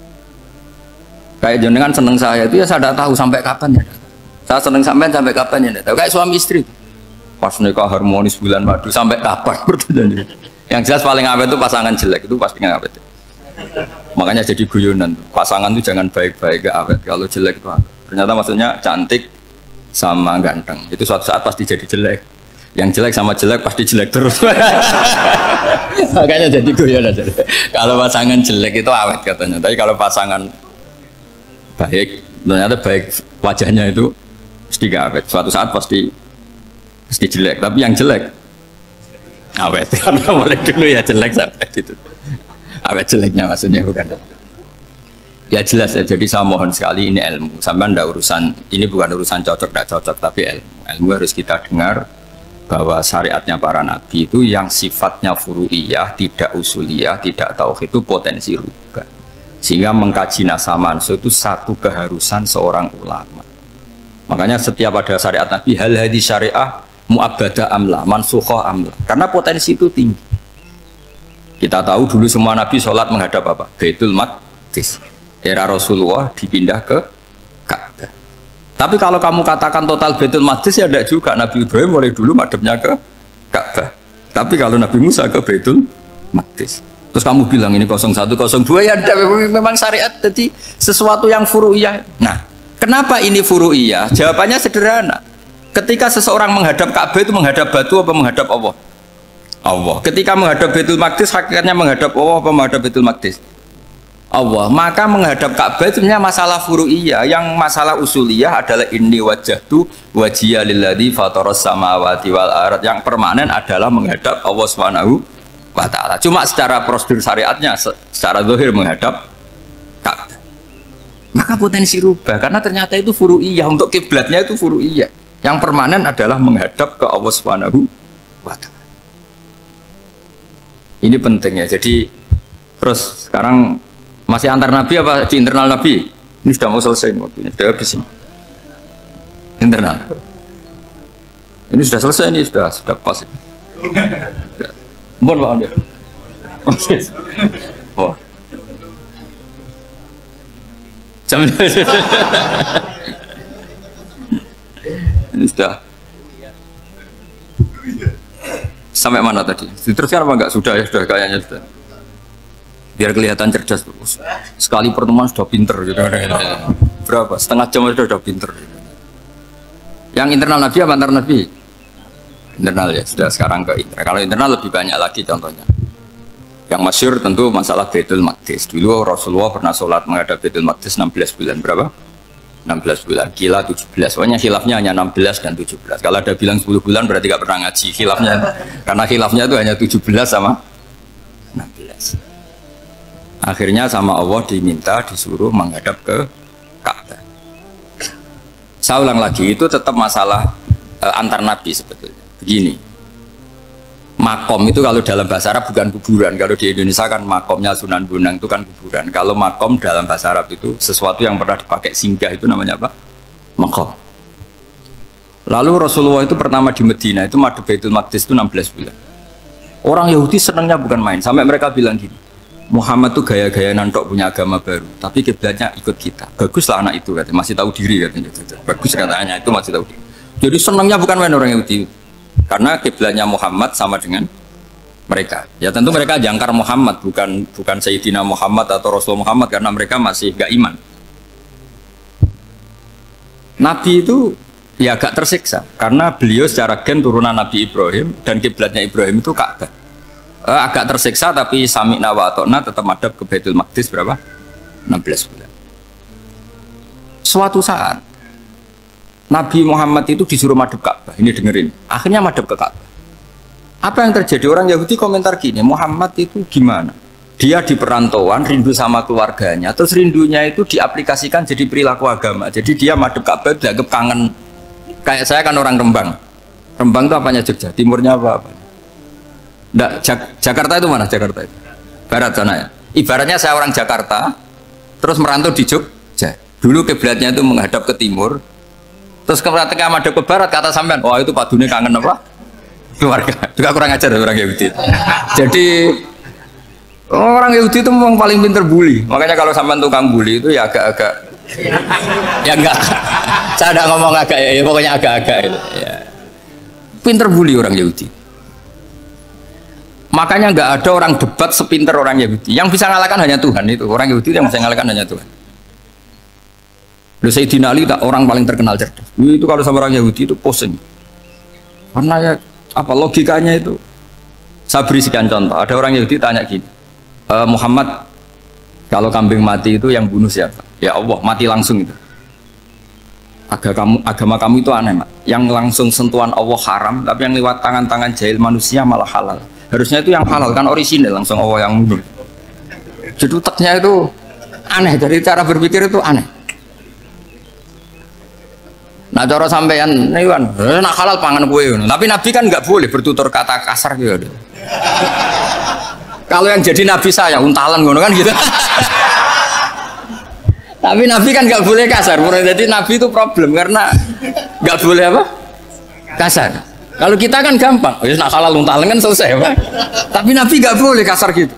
A: Kayak jenengan seneng saya itu ya saya enggak tahu sampai kapan ya. Saya seneng sampai kapan ya enggak tahu. Kayak suami istri. Pas nikah harmonis bulan madu sampai kapan bertanya. Yang jelas paling awet itu pasangan jelek itu pasti nggak awet. Makanya jadi guyonan pasangan itu jangan baik-baik gak awet, kalau jelek itu awet. Ternyata maksudnya cantik sama ganteng itu suatu saat pasti jadi jelek. Yang jelek sama jelek pasti jelek terus. Makanya jadi guyonan. Kalau pasangan jelek itu awet katanya, tapi kalau pasangan baik ternyata baik wajahnya itu pasti gak awet. Suatu saat pasti jelek, tapi yang jelek awet. Karena mulai dulu ya jelek sampai itu awet jeleknya maksudnya bukan ya jelas ya. Jadi saya mohon sekali ini ilmu sampai ndak urusan ini, bukan urusan cocok tidak cocok, tapi ilmu harus kita dengar bahwa syariatnya para nabi itu yang sifatnya furu'iyah, tidak usuliyah, tidak tauhid itu potensi rubah, sehingga mengkaji nasab manusia itu satu keharusan seorang ulama. Makanya setiap ada syariat nabi hal hadis syariah mu'abbada amla, mansukhoh amla, karena potensi itu tinggi. Kita tahu dulu semua nabi sholat menghadap apa? Baitul Maqdis. Era Rasulullah dipindah ke Ka'bah. Tapi kalau kamu katakan total Baitul Maqdis ya tidak juga. Nabi Ibrahim mulai dulu madhabnya ke Ka'bah. Tapi kalau Nabi Musa ke Baitul Maqdis. Terus kamu bilang ini 01, 02 ya memang syariat jadi sesuatu yang furu'iyah. Nah, kenapa ini furu'iyah? Jawabannya sederhana. Ketika seseorang menghadap Ka'bah itu menghadap batu apa menghadap Allah? Allah. Ketika menghadap Baitul Maqdis hakikatnya menghadap Allah apa menghadap Baitul Maqdis? Allah. Maka menghadap Ka'bah itu sebenarnya masalah furu'iyah. Yang masalah usuliyah adalah inni wajjahtu wajhiya lilladzi fataras samawati wal ardh. Yang permanen adalah menghadap Allah Subhanahu wa taala. Cuma secara prosedur syariatnya secara zahir menghadap Ka'bah. Maka potensi rubah karena ternyata itu furu'iyah, untuk kiblatnya itu furu'iyah. Yang permanen adalah menghadap ke Allah Subhanahu wa taala. Ini penting ya. Jadi terus sekarang masih antar nabi apa di internal nabi? Ini sudah mau selesai waktunya, sudah habis ini. Internal. Ini sudah selesai, ini sudah pas. Mohon maaf ya. Oh. Jam ini sudah sampai mana tadi? Diteruskan apa enggak? Sudah ya, sudah kayaknya sudah. Biar kelihatan cerdas terus. Sekali pertemuan sudah pinter gitu. Berapa? Setengah jam sudah pinter. Yang internal nabi apa antar nabi? Internal ya, sudah sekarang ke internal. Kalau internal lebih banyak lagi contohnya. Yang masyhur tentu masalah Baitul Maqdis. Dulu Rasulullah pernah sholat menghadap Baitul Maqdis 16 bulan. Berapa? 16 bulan, kila 17. Pokoknya khilafnya hanya 16 dan 17. Kalau ada bilang 10 bulan berarti gak pernah ngaji khilafnya. Karena khilafnya itu hanya 17 sama 16. Akhirnya sama Allah diminta disuruh menghadap ke Ka'bah. Saya ulang lagi, itu tetap masalah antar nabi sebetulnya. Begini. Makom itu kalau dalam bahasa Arab bukan kuburan. Kalau di Indonesia kan makomnya Sunan Bonang itu kan kuburan. Kalau makom dalam bahasa Arab itu sesuatu yang pernah dipakai singgah, itu namanya apa? Makom. Lalu Rasulullah itu pertama di Medina itu madhab Baitul Maqdis itu 16 bulan. Orang Yahudi senangnya bukan main. Sampai mereka bilang gini, Muhammad tuh gaya-gaya nantok punya agama baru, tapi kiblatnya ikut kita. Baguslah anak itu katanya, masih tahu diri katanya. Bagus katanya itu masih tahu diri. Jadi senangnya bukan main orang Yahudi. Karena kiblatnya Muhammad sama dengan mereka. Ya tentu mereka jangkar Muhammad, bukan Sayyidina Muhammad atau Rasul Muhammad, karena mereka masih gak iman. Nabi itu ya agak tersiksa karena beliau secara gen turunan Nabi Ibrahim dan kiblatnya Ibrahim itu Ka'bah. Agak tersiksa tapi sami'na wa ata'na tetap madhab ke Baitul Maqdis berapa? 16 bulan. Suatu saat Nabi Muhammad itu disuruh madhab Ka'bah. Ini dengerin. Akhirnya madhab ke Ka'bah. Apa yang terjadi? Orang Yahudi komentar gini, Muhammad itu gimana? Dia di perantauan, rindu sama keluarganya, terus rindunya itu diaplikasikan jadi perilaku agama. Jadi dia madhep Ka'bah dianggap kangen. Kayak saya kan orang Rembang. Rembang itu apanya Jogja? Timurnya apa? Nggak, Jakarta itu mana Jakarta itu? Barat sana ya. Ibaratnya saya orang Jakarta, terus merantau di Jogja. Dulu kiblatnya itu menghadap ke timur, terus ketika madhep ke barat kata sampean, wah itu Pak Dune kangen apa? Keluarga. Juga kurang ajar orang Yahudi. Jadi orang Yahudi itu memang paling pinter bully. Makanya kalau sampean tukang bully itu ya agak-agak ya enggak. Saya tidak ngomong agak ya, pokoknya agak-agak itu. Ya. Pinter bully orang Yahudi. Makanya nggak ada orang debat sepinter orang Yahudi. Yang bisa ngalahkan hanya Tuhan itu. Orang Yahudi yang bisa ngalahkan hanya Tuhan. Sayyidina Ali orang paling terkenal cerdas. Itu kalau sama orang Yahudi itu pusing. Karena ya apa logikanya itu. Saya beri sekian contoh. Ada orang Yahudi tanya gini. Muhammad, kalau kambing mati itu yang bunuh siapa? Ya Allah, mati langsung itu. Agama kamu itu aneh, Mak. Yang langsung sentuhan Allah haram, tapi yang lewat tangan-tangan jahil manusia malah halal. Harusnya itu yang halal, kan orisinil, langsung Allah yang bunuh. Jadi utaknya itu aneh, dari cara berpikir itu aneh. Nah, cara sampean, nak halal pangan kue. Tapi Nabi kan nggak boleh bertutur kata kasar gitu. Kalau yang jadi nabi saya untalan ngono kan gitu. Tapi nabi kan nggak boleh kasar. Jadi nabi itu problem karena nggak boleh apa? Kasar. Kalau kita kan gampang. Ya nak halal untalan kan selesai, Pak. Tapi nabi nggak boleh kasar gitu.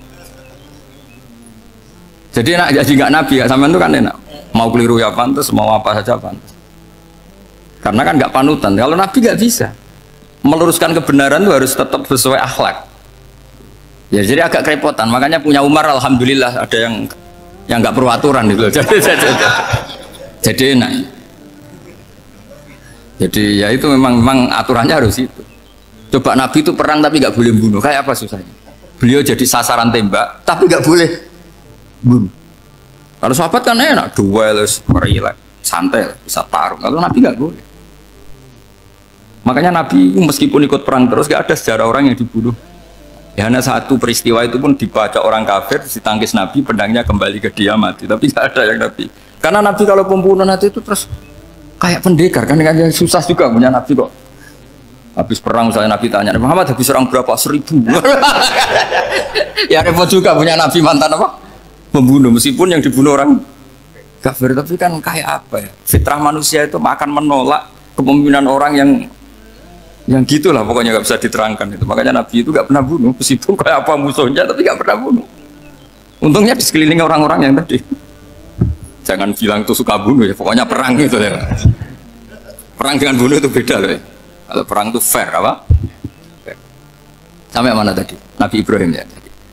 A: Jadi nak jadi nggak nabi ya sampean itu kan enak. Mau keliru ya pantas, mau apa saja pantas. Karena kan nggak panutan. Kalau nabi nggak bisa. Meluruskan kebenaran itu harus tetap sesuai akhlak. Ya jadi agak kerepotan, makanya punya Umar alhamdulillah ada yang nggak perlu aturan gitu. Jadi enak. Jadi ya itu memang aturannya harus itu. Coba Nabi itu perang tapi nggak boleh bunuh, kayak apa susahnya? Beliau jadi sasaran tembak tapi nggak boleh bunuh. Kalau sahabat kan enak, duel, relax, santai, bisa tarung. Kalau Nabi nggak boleh. Makanya Nabi meskipun ikut perang terus nggak ada sejarah orang yang dibunuh. Ya, hanya satu peristiwa itu pun dibaca orang kafir, ditangkis Nabi, pedangnya kembali ke dia mati. Tapi tidak ada yang Nabi. Karena Nabi kalau pembunuh nanti itu terus kayak pendekar kan, susah juga punya Nabi kok. Habis perang saya Nabi tanya, Muhammad habis serang berapa? 1000. Ya repot juga punya Nabi mantan apa? Pembunuh, meskipun yang dibunuh orang kafir. Tapi kan kayak apa ya? Fitrah manusia itu akan menolak kepemimpinan orang yang gitulah pokoknya nggak bisa diterangkan itu. Makanya Nabi itu nggak pernah bunuh, meskipun kayak apa musuhnya tapi nggak pernah bunuh. Untungnya di sekeliling orang-orang yang tadi. Jangan bilang itu suka bunuh ya, pokoknya perang gitu ya. Perang dengan bunuh itu beda loh ya. Kalau perang itu fair apa? Fair. Sampai mana tadi? Nabi Ibrahim ya.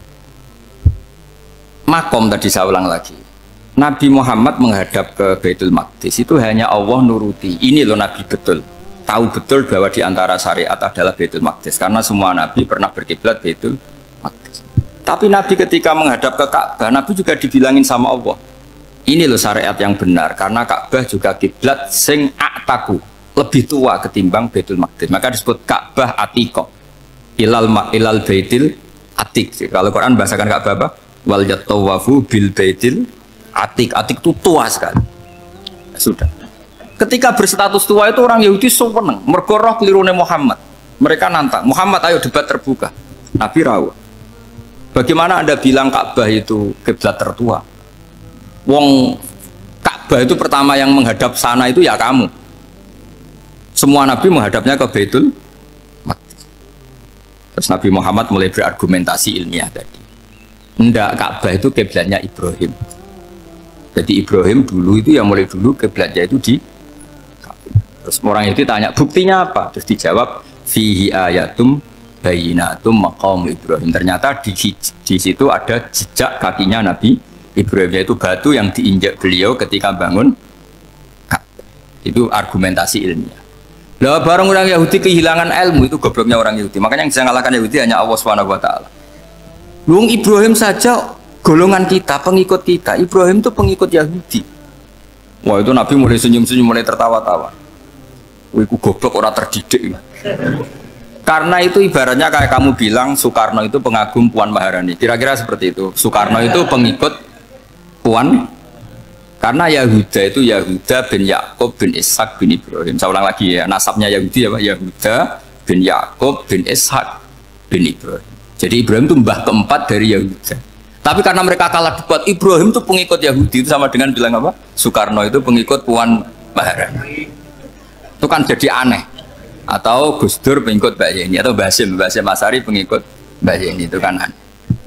A: Makom tadi saya ulang lagi. Nabi Muhammad menghadap ke Baitul Maqdis itu hanya Allah nuruti. Ini loh Nabi betul. Tahu betul bahwa di antara syariat adalah Baitul Maqdis karena semua nabi pernah berkiblat Baitul Maqdis. Tapi Nabi ketika menghadap ke Ka'bah, Nabi juga dibilangin sama Allah. Ini loh syariat yang benar karena Ka'bah juga kiblat sing aktaku, lebih tua ketimbang Baitul Maqdis. Maka disebut Ka'bah Atiqah. Ilal Baitil Atiq. Kalau Quran bahasakan Ka'bah apa? Wal yatawafu bil Baitil Atiq. Atiq itu tua sekali. Sudah. Ketika berstatus tua itu orang Yahudi seneng, mergo roh kelirune Muhammad. Mereka nantang, Muhammad ayo debat terbuka. Nabi rawuh. Bagaimana Anda bilang Ka'bah itu kiblat tertua? Wong Ka'bah itu pertama yang menghadap sana itu ya kamu. Semua Nabi menghadapnya ke Baitul Maqdis. Terus Nabi Muhammad mulai berargumentasi ilmiah tadi. Enggak, Ka'bah itu kiblatnya Ibrahim. Jadi Ibrahim dulu itu yang mulai dulu kiblatnya itu di. Terus orang itu tanya buktinya apa? Terus dijawab fihi ayatum bayinatum maqam Ibrahim. Ternyata di situ ada jejak kakinya Nabi Ibrahim, yaitu batu yang diinjak beliau ketika bangun. Itu argumentasi ilmiah. Lah barang orang Yahudi kehilangan ilmu itu gobloknya orang Yahudi. Makanya yang bisa mengalahkan Yahudi hanya Allah Subhanahu wa taala. Wong Ibrahim saja golongan kita, pengikut kita. Ibrahim itu pengikut Yahudi. Wah itu Nabi mulai senyum-senyum, mulai tertawa-tawa. Wih, ku goblok orang terdidik. Karena itu ibaratnya kayak kamu bilang Soekarno itu pengagum Puan Maharani. Kira-kira seperti itu. Soekarno itu pengikut Puan. Karena Yahuda itu Yahuda bin Yakub bin Ishak bin Ibrahim. Saya ulang lagi ya, nasabnya Yahudi apa? Yahuda bin Yakub bin Ishak bin Ibrahim. Jadi Ibrahim itu mbah keempat dari Yahuda. Tapi karena mereka kalah debat, Ibrahim itu pengikut Yahudi, itu sama dengan bilang apa? Soekarno itu pengikut Puan Maharani. Itu kan jadi aneh. Atau Gus Dur pengikut Mbak Yeni, atau Basim Asari pengikut Mbak Yeni, itu kan aneh.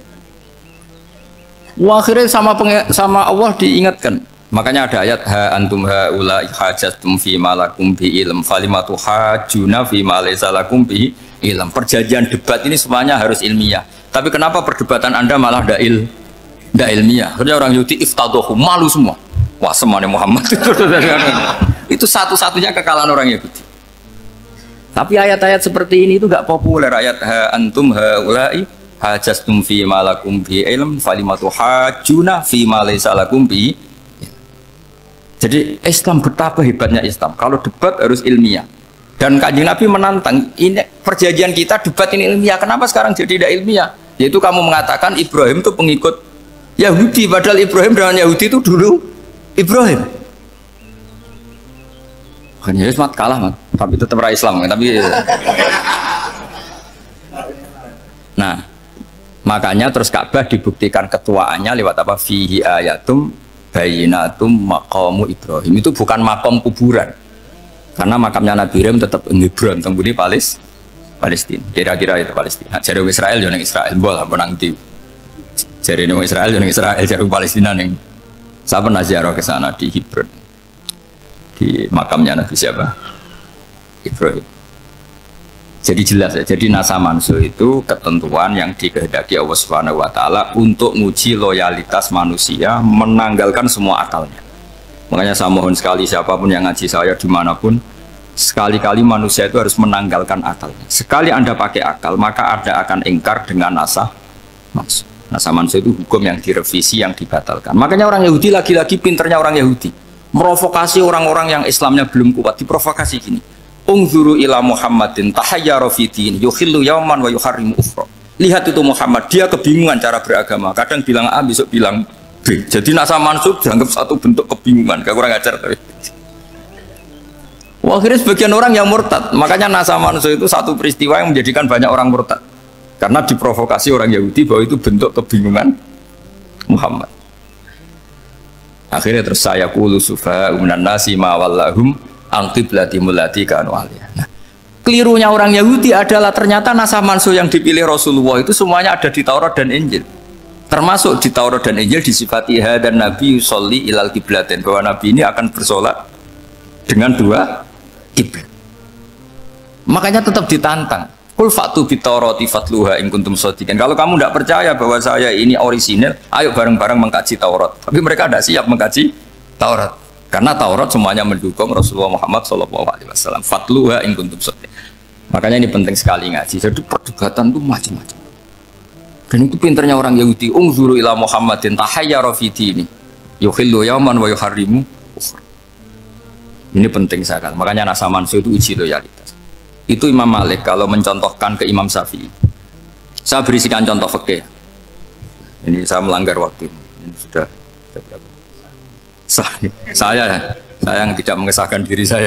A: Wah, akhirnya sama Allah diingatkan. Makanya ada ayat ha antum haula hajjatum fi malakum bi ilm falimatu hajuna fi ma laysa lakum bi ilm. Perjanjian debat ini semuanya harus ilmiah. Tapi kenapa perdebatan Anda malah ndak ilmiah? Karena orang Yahudi iftadohu, malu semua. Wah, semuanya Muhammad itu satu-satunya kekalahan orang Yahudi. Tapi ayat-ayat seperti ini itu enggak populer. Ayat ha antum haula hajjatum fi malakum bi ilm falimatu hajuna fi ma laysa lakum bi. Jadi Islam, betapa hebatnya Islam. Kalau debat harus ilmiah. Dan Kanjeng Nabi menantang, ini perjanjian kita debat ini ilmiah. Kenapa sekarang jadi tidak ilmiah? Yaitu kamu mengatakan Ibrahim itu pengikut Yahudi, padahal Ibrahim dengan Yahudi itu dulu Ibrahim. Kan ya semat kalah man, tapi tetap ra Islam. Tapi nah, makanya terus Ka'bah dibuktikan ketuaannya lewat apa? Fihi ayatum bayinatum maqamu Ibrahim. Itu bukan makam kuburan, karena makamnya Nabi Ibrahim tetap Hebron, tembuti Palestina. Kira-kira itu Palestina. Jari Israel jangan Israel, bola benang di. Jari Israel jangan Israel, jari Palestina neng. Saya pernah ziarah ke sana di Hebron, di makamnya Nabi siapa? Ibrahim. Jadi jelas ya. Jadi nasa mansu itu ketentuan yang dikehendaki Allah Subhanahu Wa Taala untuk menguji loyalitas manusia, menanggalkan semua akalnya. Makanya saya mohon sekali siapapun yang ngaji saya dimanapun, sekali-kali manusia itu harus menanggalkan akalnya. Sekali Anda pakai akal, maka Anda akan ingkar dengan nasa mansu. Nasa mansu itu hukum yang direvisi, yang dibatalkan. Makanya orang Yahudi, lagi-lagi pinternya orang Yahudi, merovokasi orang-orang yang Islamnya belum kuat, diprovokasi gini. Ungzuru ila Muhammadin tahayyara fi din yukhillu yauman wa yuharrimu ukhra. Lihat itu Muhammad, dia kebingungan cara beragama. Kadang bilang A, besok bilang B. Jadi nasa mansub dianggap satu bentuk kebingungan. Gak kurang ajar tapi. Wah, akhirnya sebagian orang yang murtad. Makanya nasa mansub itu satu peristiwa yang menjadikan banyak orang murtad. Karena diprovokasi orang Yahudi bahwa itu bentuk kebingungan Muhammad. Akhirnya terus saya qulu sufaha minan nasi ma wallahum angqiblati mulati kanu aliyah. Nah, kelirunya orang Yahudi adalah ternyata nasa mansu yang dipilih Rasulullah itu semuanya ada di Taurat dan Injil. Termasuk di Taurat dan Injil disifati dan Nabi yusolli ilal kiblatin, bahwa Nabi ini akan bersolat dengan dua kiblat. Makanya tetap ditantang. Qul fa'tu bit Taurati fatluha in kuntum shadiqin. Kalau kamu tidak percaya bahwa saya ini orisinil, ayo bareng-bareng mengkaji Taurat. Tapi mereka tidak siap mengkaji Taurat. Karena Taurat semuanya mendukung Rasulullah Muhammad SAW. Fatluha in kuntum shadiqin. Makanya ini penting sekali ngaji. Jadi perdebatan itu macam-macam. Dan itu pinternya orang Yahudi. Ungzuru ila Muhammadin tahayyara fi dini yukhillu yauman wa yuharrimu ukhra. Ini penting sekali. Makanya nasa mansu itu uji loyalitas. Itu Imam Malik kalau mencontohkan ke Imam Syafi'i. Saya berisikan contoh fikih. Ini saya melanggar waktu. Ini sudah berapa? Saya yang tidak mengesahkan diri saya.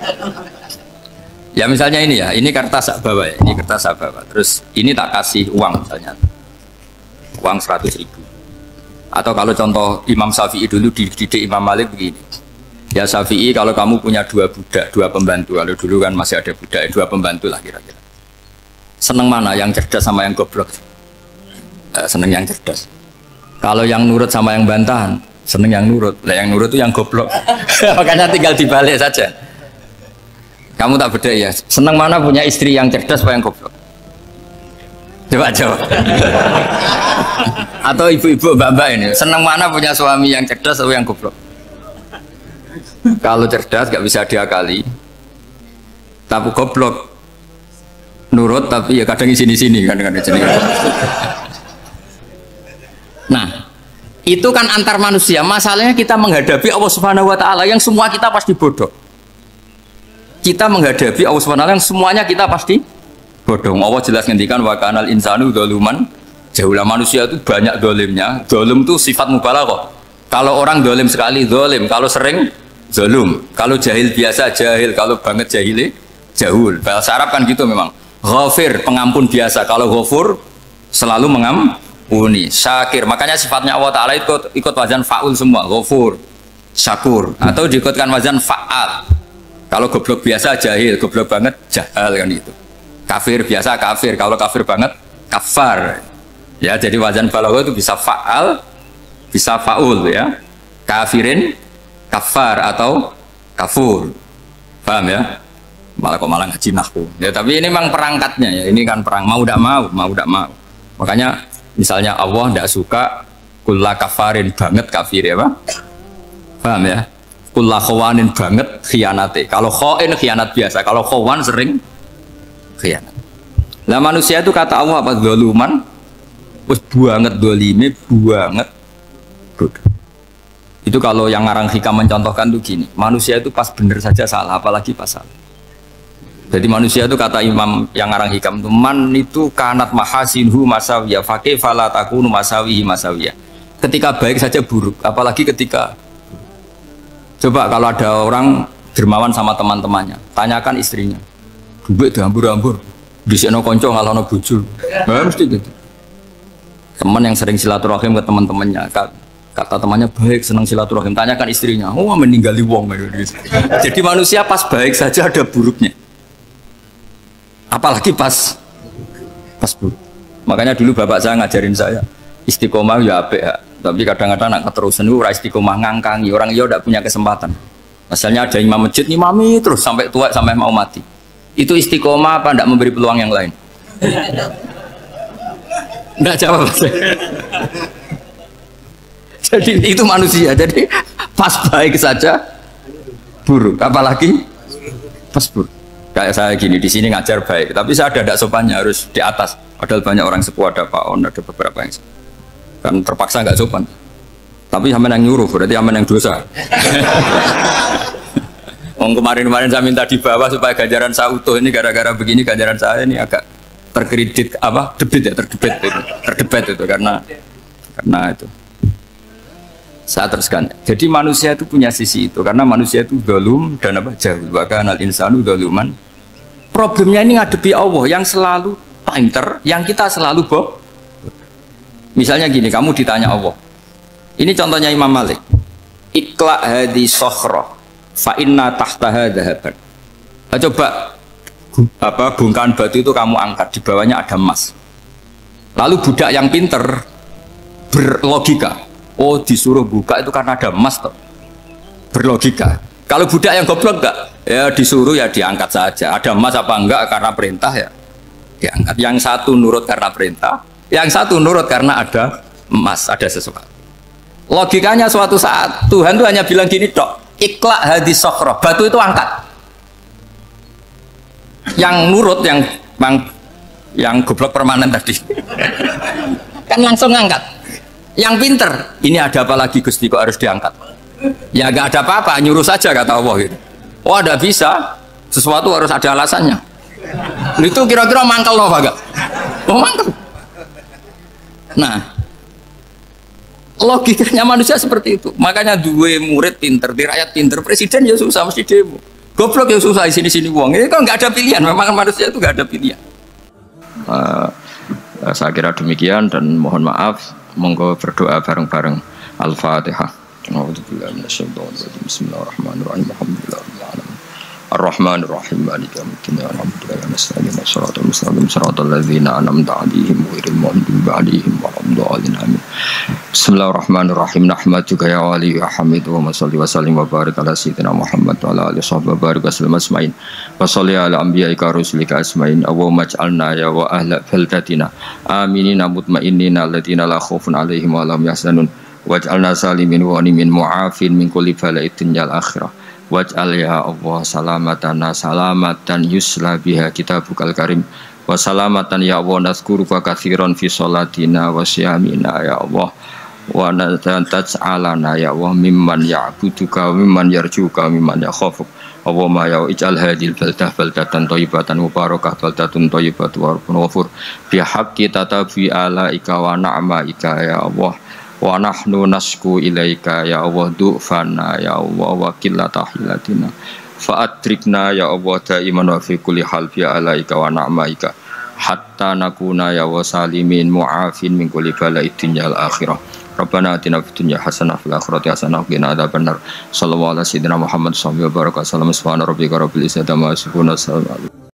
A: Ya misalnya ini ya, ini kertas saya bawa ya, ini kertas saya bawa. Terus ini tak kasih uang misalnya, uang 100.000. Atau kalau contoh Imam Syafi'i dulu dididik Imam Malik begini. Ya Syafi'i, kalau kamu punya dua budak, dua pembantu, kalau dulu kan masih ada budak, dua pembantu lah kira-kira. Seneng mana, yang cerdas sama yang goblok? Seneng yang cerdas. Kalau yang nurut sama yang bantahan, seneng yang nurut. Lah yang nurut itu yang goblok. Makanya tinggal dibalik saja. Kamu tak beda ya. Seneng mana punya istri yang cerdas apa yang goblok? Coba jawab. Atau ibu-ibu mbak-mbak ini, seneng mana punya suami yang cerdas atau yang goblok? Kalau cerdas gak bisa diakali, tapi goblok nurut tapi ya kadang di sini kan di sini. Nah, itu kan antar manusia. Masalahnya kita menghadapi Allah Subhanahu Wa Taala yang semua kita pasti bodoh. Kita menghadapi Allah Subhanahu Wa Taala yang semuanya kita pasti bodoh. Allah jelas ngendikan wa kanal insanu dzaluman jauhlah, manusia itu banyak dolimnya. Dolim itu sifat mubalaghah. Kalau orang dolim sekali dolim, kalau sering zalum, kalau jahil biasa jahil, kalau banget jahili jahul. Bahasa Arab kan gitu memang. Ghafir pengampun biasa, kalau ghafur selalu mengampuni. Syakir, makanya sifatnya Allah Ta'ala ikut wazan fa'ul semua. Ghafur, syakur, atau diikutkan wazan fa'al. Kalau goblok biasa jahil, goblok banget jahal kan itu. Kafir biasa kafir, kalau kafir banget kafar. Ya, jadi wazan balagha itu bisa fa'al, bisa fa'ul ya. Kafirin, kafar atau kafur. Paham ya? Malah kok malah ngaji nahwu. Ya, tapi ini memang perangkatnya ya. Ini kan perang mau tidak mau. Makanya misalnya Allah tidak suka kulla kafarin banget kafir ya, Pak. Paham ya? Kulla khawanin banget khianate. Kalau khain khianat biasa, kalau khawan sering khianat. Nah, manusia itu kata Allah apa? Zaluman. Wis banget dolime, banget bodoh. Itu kalau yang ngarang hikam mencontohkan tuh gini, manusia itu pas bener saja salah, apalagi pas salah. Jadi manusia itu kata imam yang ngarang hikam itu, man itu kanat mahasinhu masawiyah fakih fala takunu masawihi masawiyah. Ketika baik saja buruk, apalagi ketika. Coba kalau ada orang dermawan sama teman-temannya, tanyakan istrinya, duit diambur-ambur, disekno konco ngalono bojo. Nah, mesti gitu. Teman yang sering silaturahim ke teman-temannya, kata temannya baik, senang silaturahim, tanyakan istrinya, oh meninggali wong gitu. Jadi manusia pas baik saja ada buruknya, apalagi pas buruk. Makanya dulu bapak saya ngajarin saya istiqomah ya apik ya, tapi kadang-kadang nak keterusan itu istiqomah ngangkangi orang dia tidak punya kesempatan. Misalnya ada imam masjid ngimami terus sampai tua sampai mau mati, itu istiqomah apa tidak memberi peluang yang lain? Enggak jawab. Jadi itu manusia. Jadi pas baik saja buruk, apalagi pas buruk. Kayak saya gini di sini ngajar baik, tapi saya ada sopannya harus di atas. Padahal banyak orang sepuh, ada Pak On, ada beberapa yang kan terpaksa nggak sopan. Tapi sama yang nyuruh, berarti sama yang dosa. Kemarin saya minta di bawah supaya ganjaran saya utuh, ini gara-gara begini ganjaran saya ini agak terkredit apa terdebat itu karena itu saya teruskan. Jadi manusia itu punya sisi itu karena manusia itu dolum dan apa jahil, bahkan al insanu doluman. Problemnya ini ngadepi Allah yang selalu pinter, yang kita selalu bohong. Misalnya gini, kamu ditanya Allah, ini contohnya Imam Malik, ikla hadi sokhroh fa inna tahtaha dhahaban. Coba bongkahan batu itu kamu angkat, di bawahnya ada emas. Lalu budak yang pinter berlogika, oh disuruh buka itu karena ada emas toh. Berlogika. Kalau budak yang goblok enggak, ya disuruh ya diangkat saja. Ada emas apa enggak karena perintah ya diangkat. Yang satu nurut karena perintah, yang satu nurut karena ada emas, ada sesuatu. Logikanya suatu saat Tuhan tuh hanya bilang gini dok, ikla hadis sokhroh, batu itu angkat. Yang nurut yang goblok permanen tadi kan langsung ngangkat. Yang pinter, ini ada apa lagi Gusti kok harus diangkat? Ya gak ada apa-apa, nyuruh saja kata Allah gitu. Oh ada bisa, sesuatu harus ada alasannya. Itu kira-kira mangkel loh agak. Oh mangkel. Nah, logikanya manusia seperti itu. Makanya dua murid pinter, di rakyat pinter, presiden ya susah mesti demo. Goblok ya susah di sini wong. Ini kan nggak ada pilihan. Memang manusia itu nggak ada pilihan. Saya kira demikian dan mohon maaf. Monggo berdoa bareng-bareng. Al-Fatihah. Bismillahirrahmanirrahim. Ar-Rahman Ar-Rahim. Maliki yaumiddin. Alhamdulillahi nasta'inu shiratal mustaqim shiratal ladzina an'amta 'alaihim ghairil maghdubi 'alaihim waladdallin. Amin. Bismillahirrahmanirrahim. Nahmaduka ya wali ya hamid wa shalli wa sallim wa barik ala sayyidina Muhammad wa ala alihi wa barik wasallam asma'in. Wa shalli ala anbiya'ika rusulika asma'in. Allahumma ij'alna ya wa ahla baldatina aminina mutma'innina alladziina la khaufun 'alaihim wa la hum yahzanun. Waj'alna salimin wa ghanimin mu'afin min kulli bala'id dunya al-akhirah. Waj'al ya Allah salamatana salamatan yusla biha kitabukal karim wa salamatan ya Allah nazkuruka katsiran fi sholatina wa siyamina ya Allah wa taj'alana ya Allah mimman ya'buduka wa mimman yarjuka mimman yakhafuk Allahumma ya ij'al hadhil baldah baldatan thayyibatan mubarakah baldatun thayyibatu warfun ghafur bihaqqi tatabi alaika wa na'maika ya Allah wa nahnu nasku ilaika ya Allah du'fana ya Allah wa qillata hilatina fa'adrikna ya Allah daiman wa fi kulli hal bi alaika wa na'maika hatta nakuna ya wa salimin mu'afin min kulli bala'id dunyal akhirah. Rabbana atina fid dunya hasanah fil akhirati hasanah wa qina adzabannar. Sallallahu alaihi wasallam Muhammad sallallahu alaihi wasallam. Subhana rabbika rabbil izzati amma yasifun.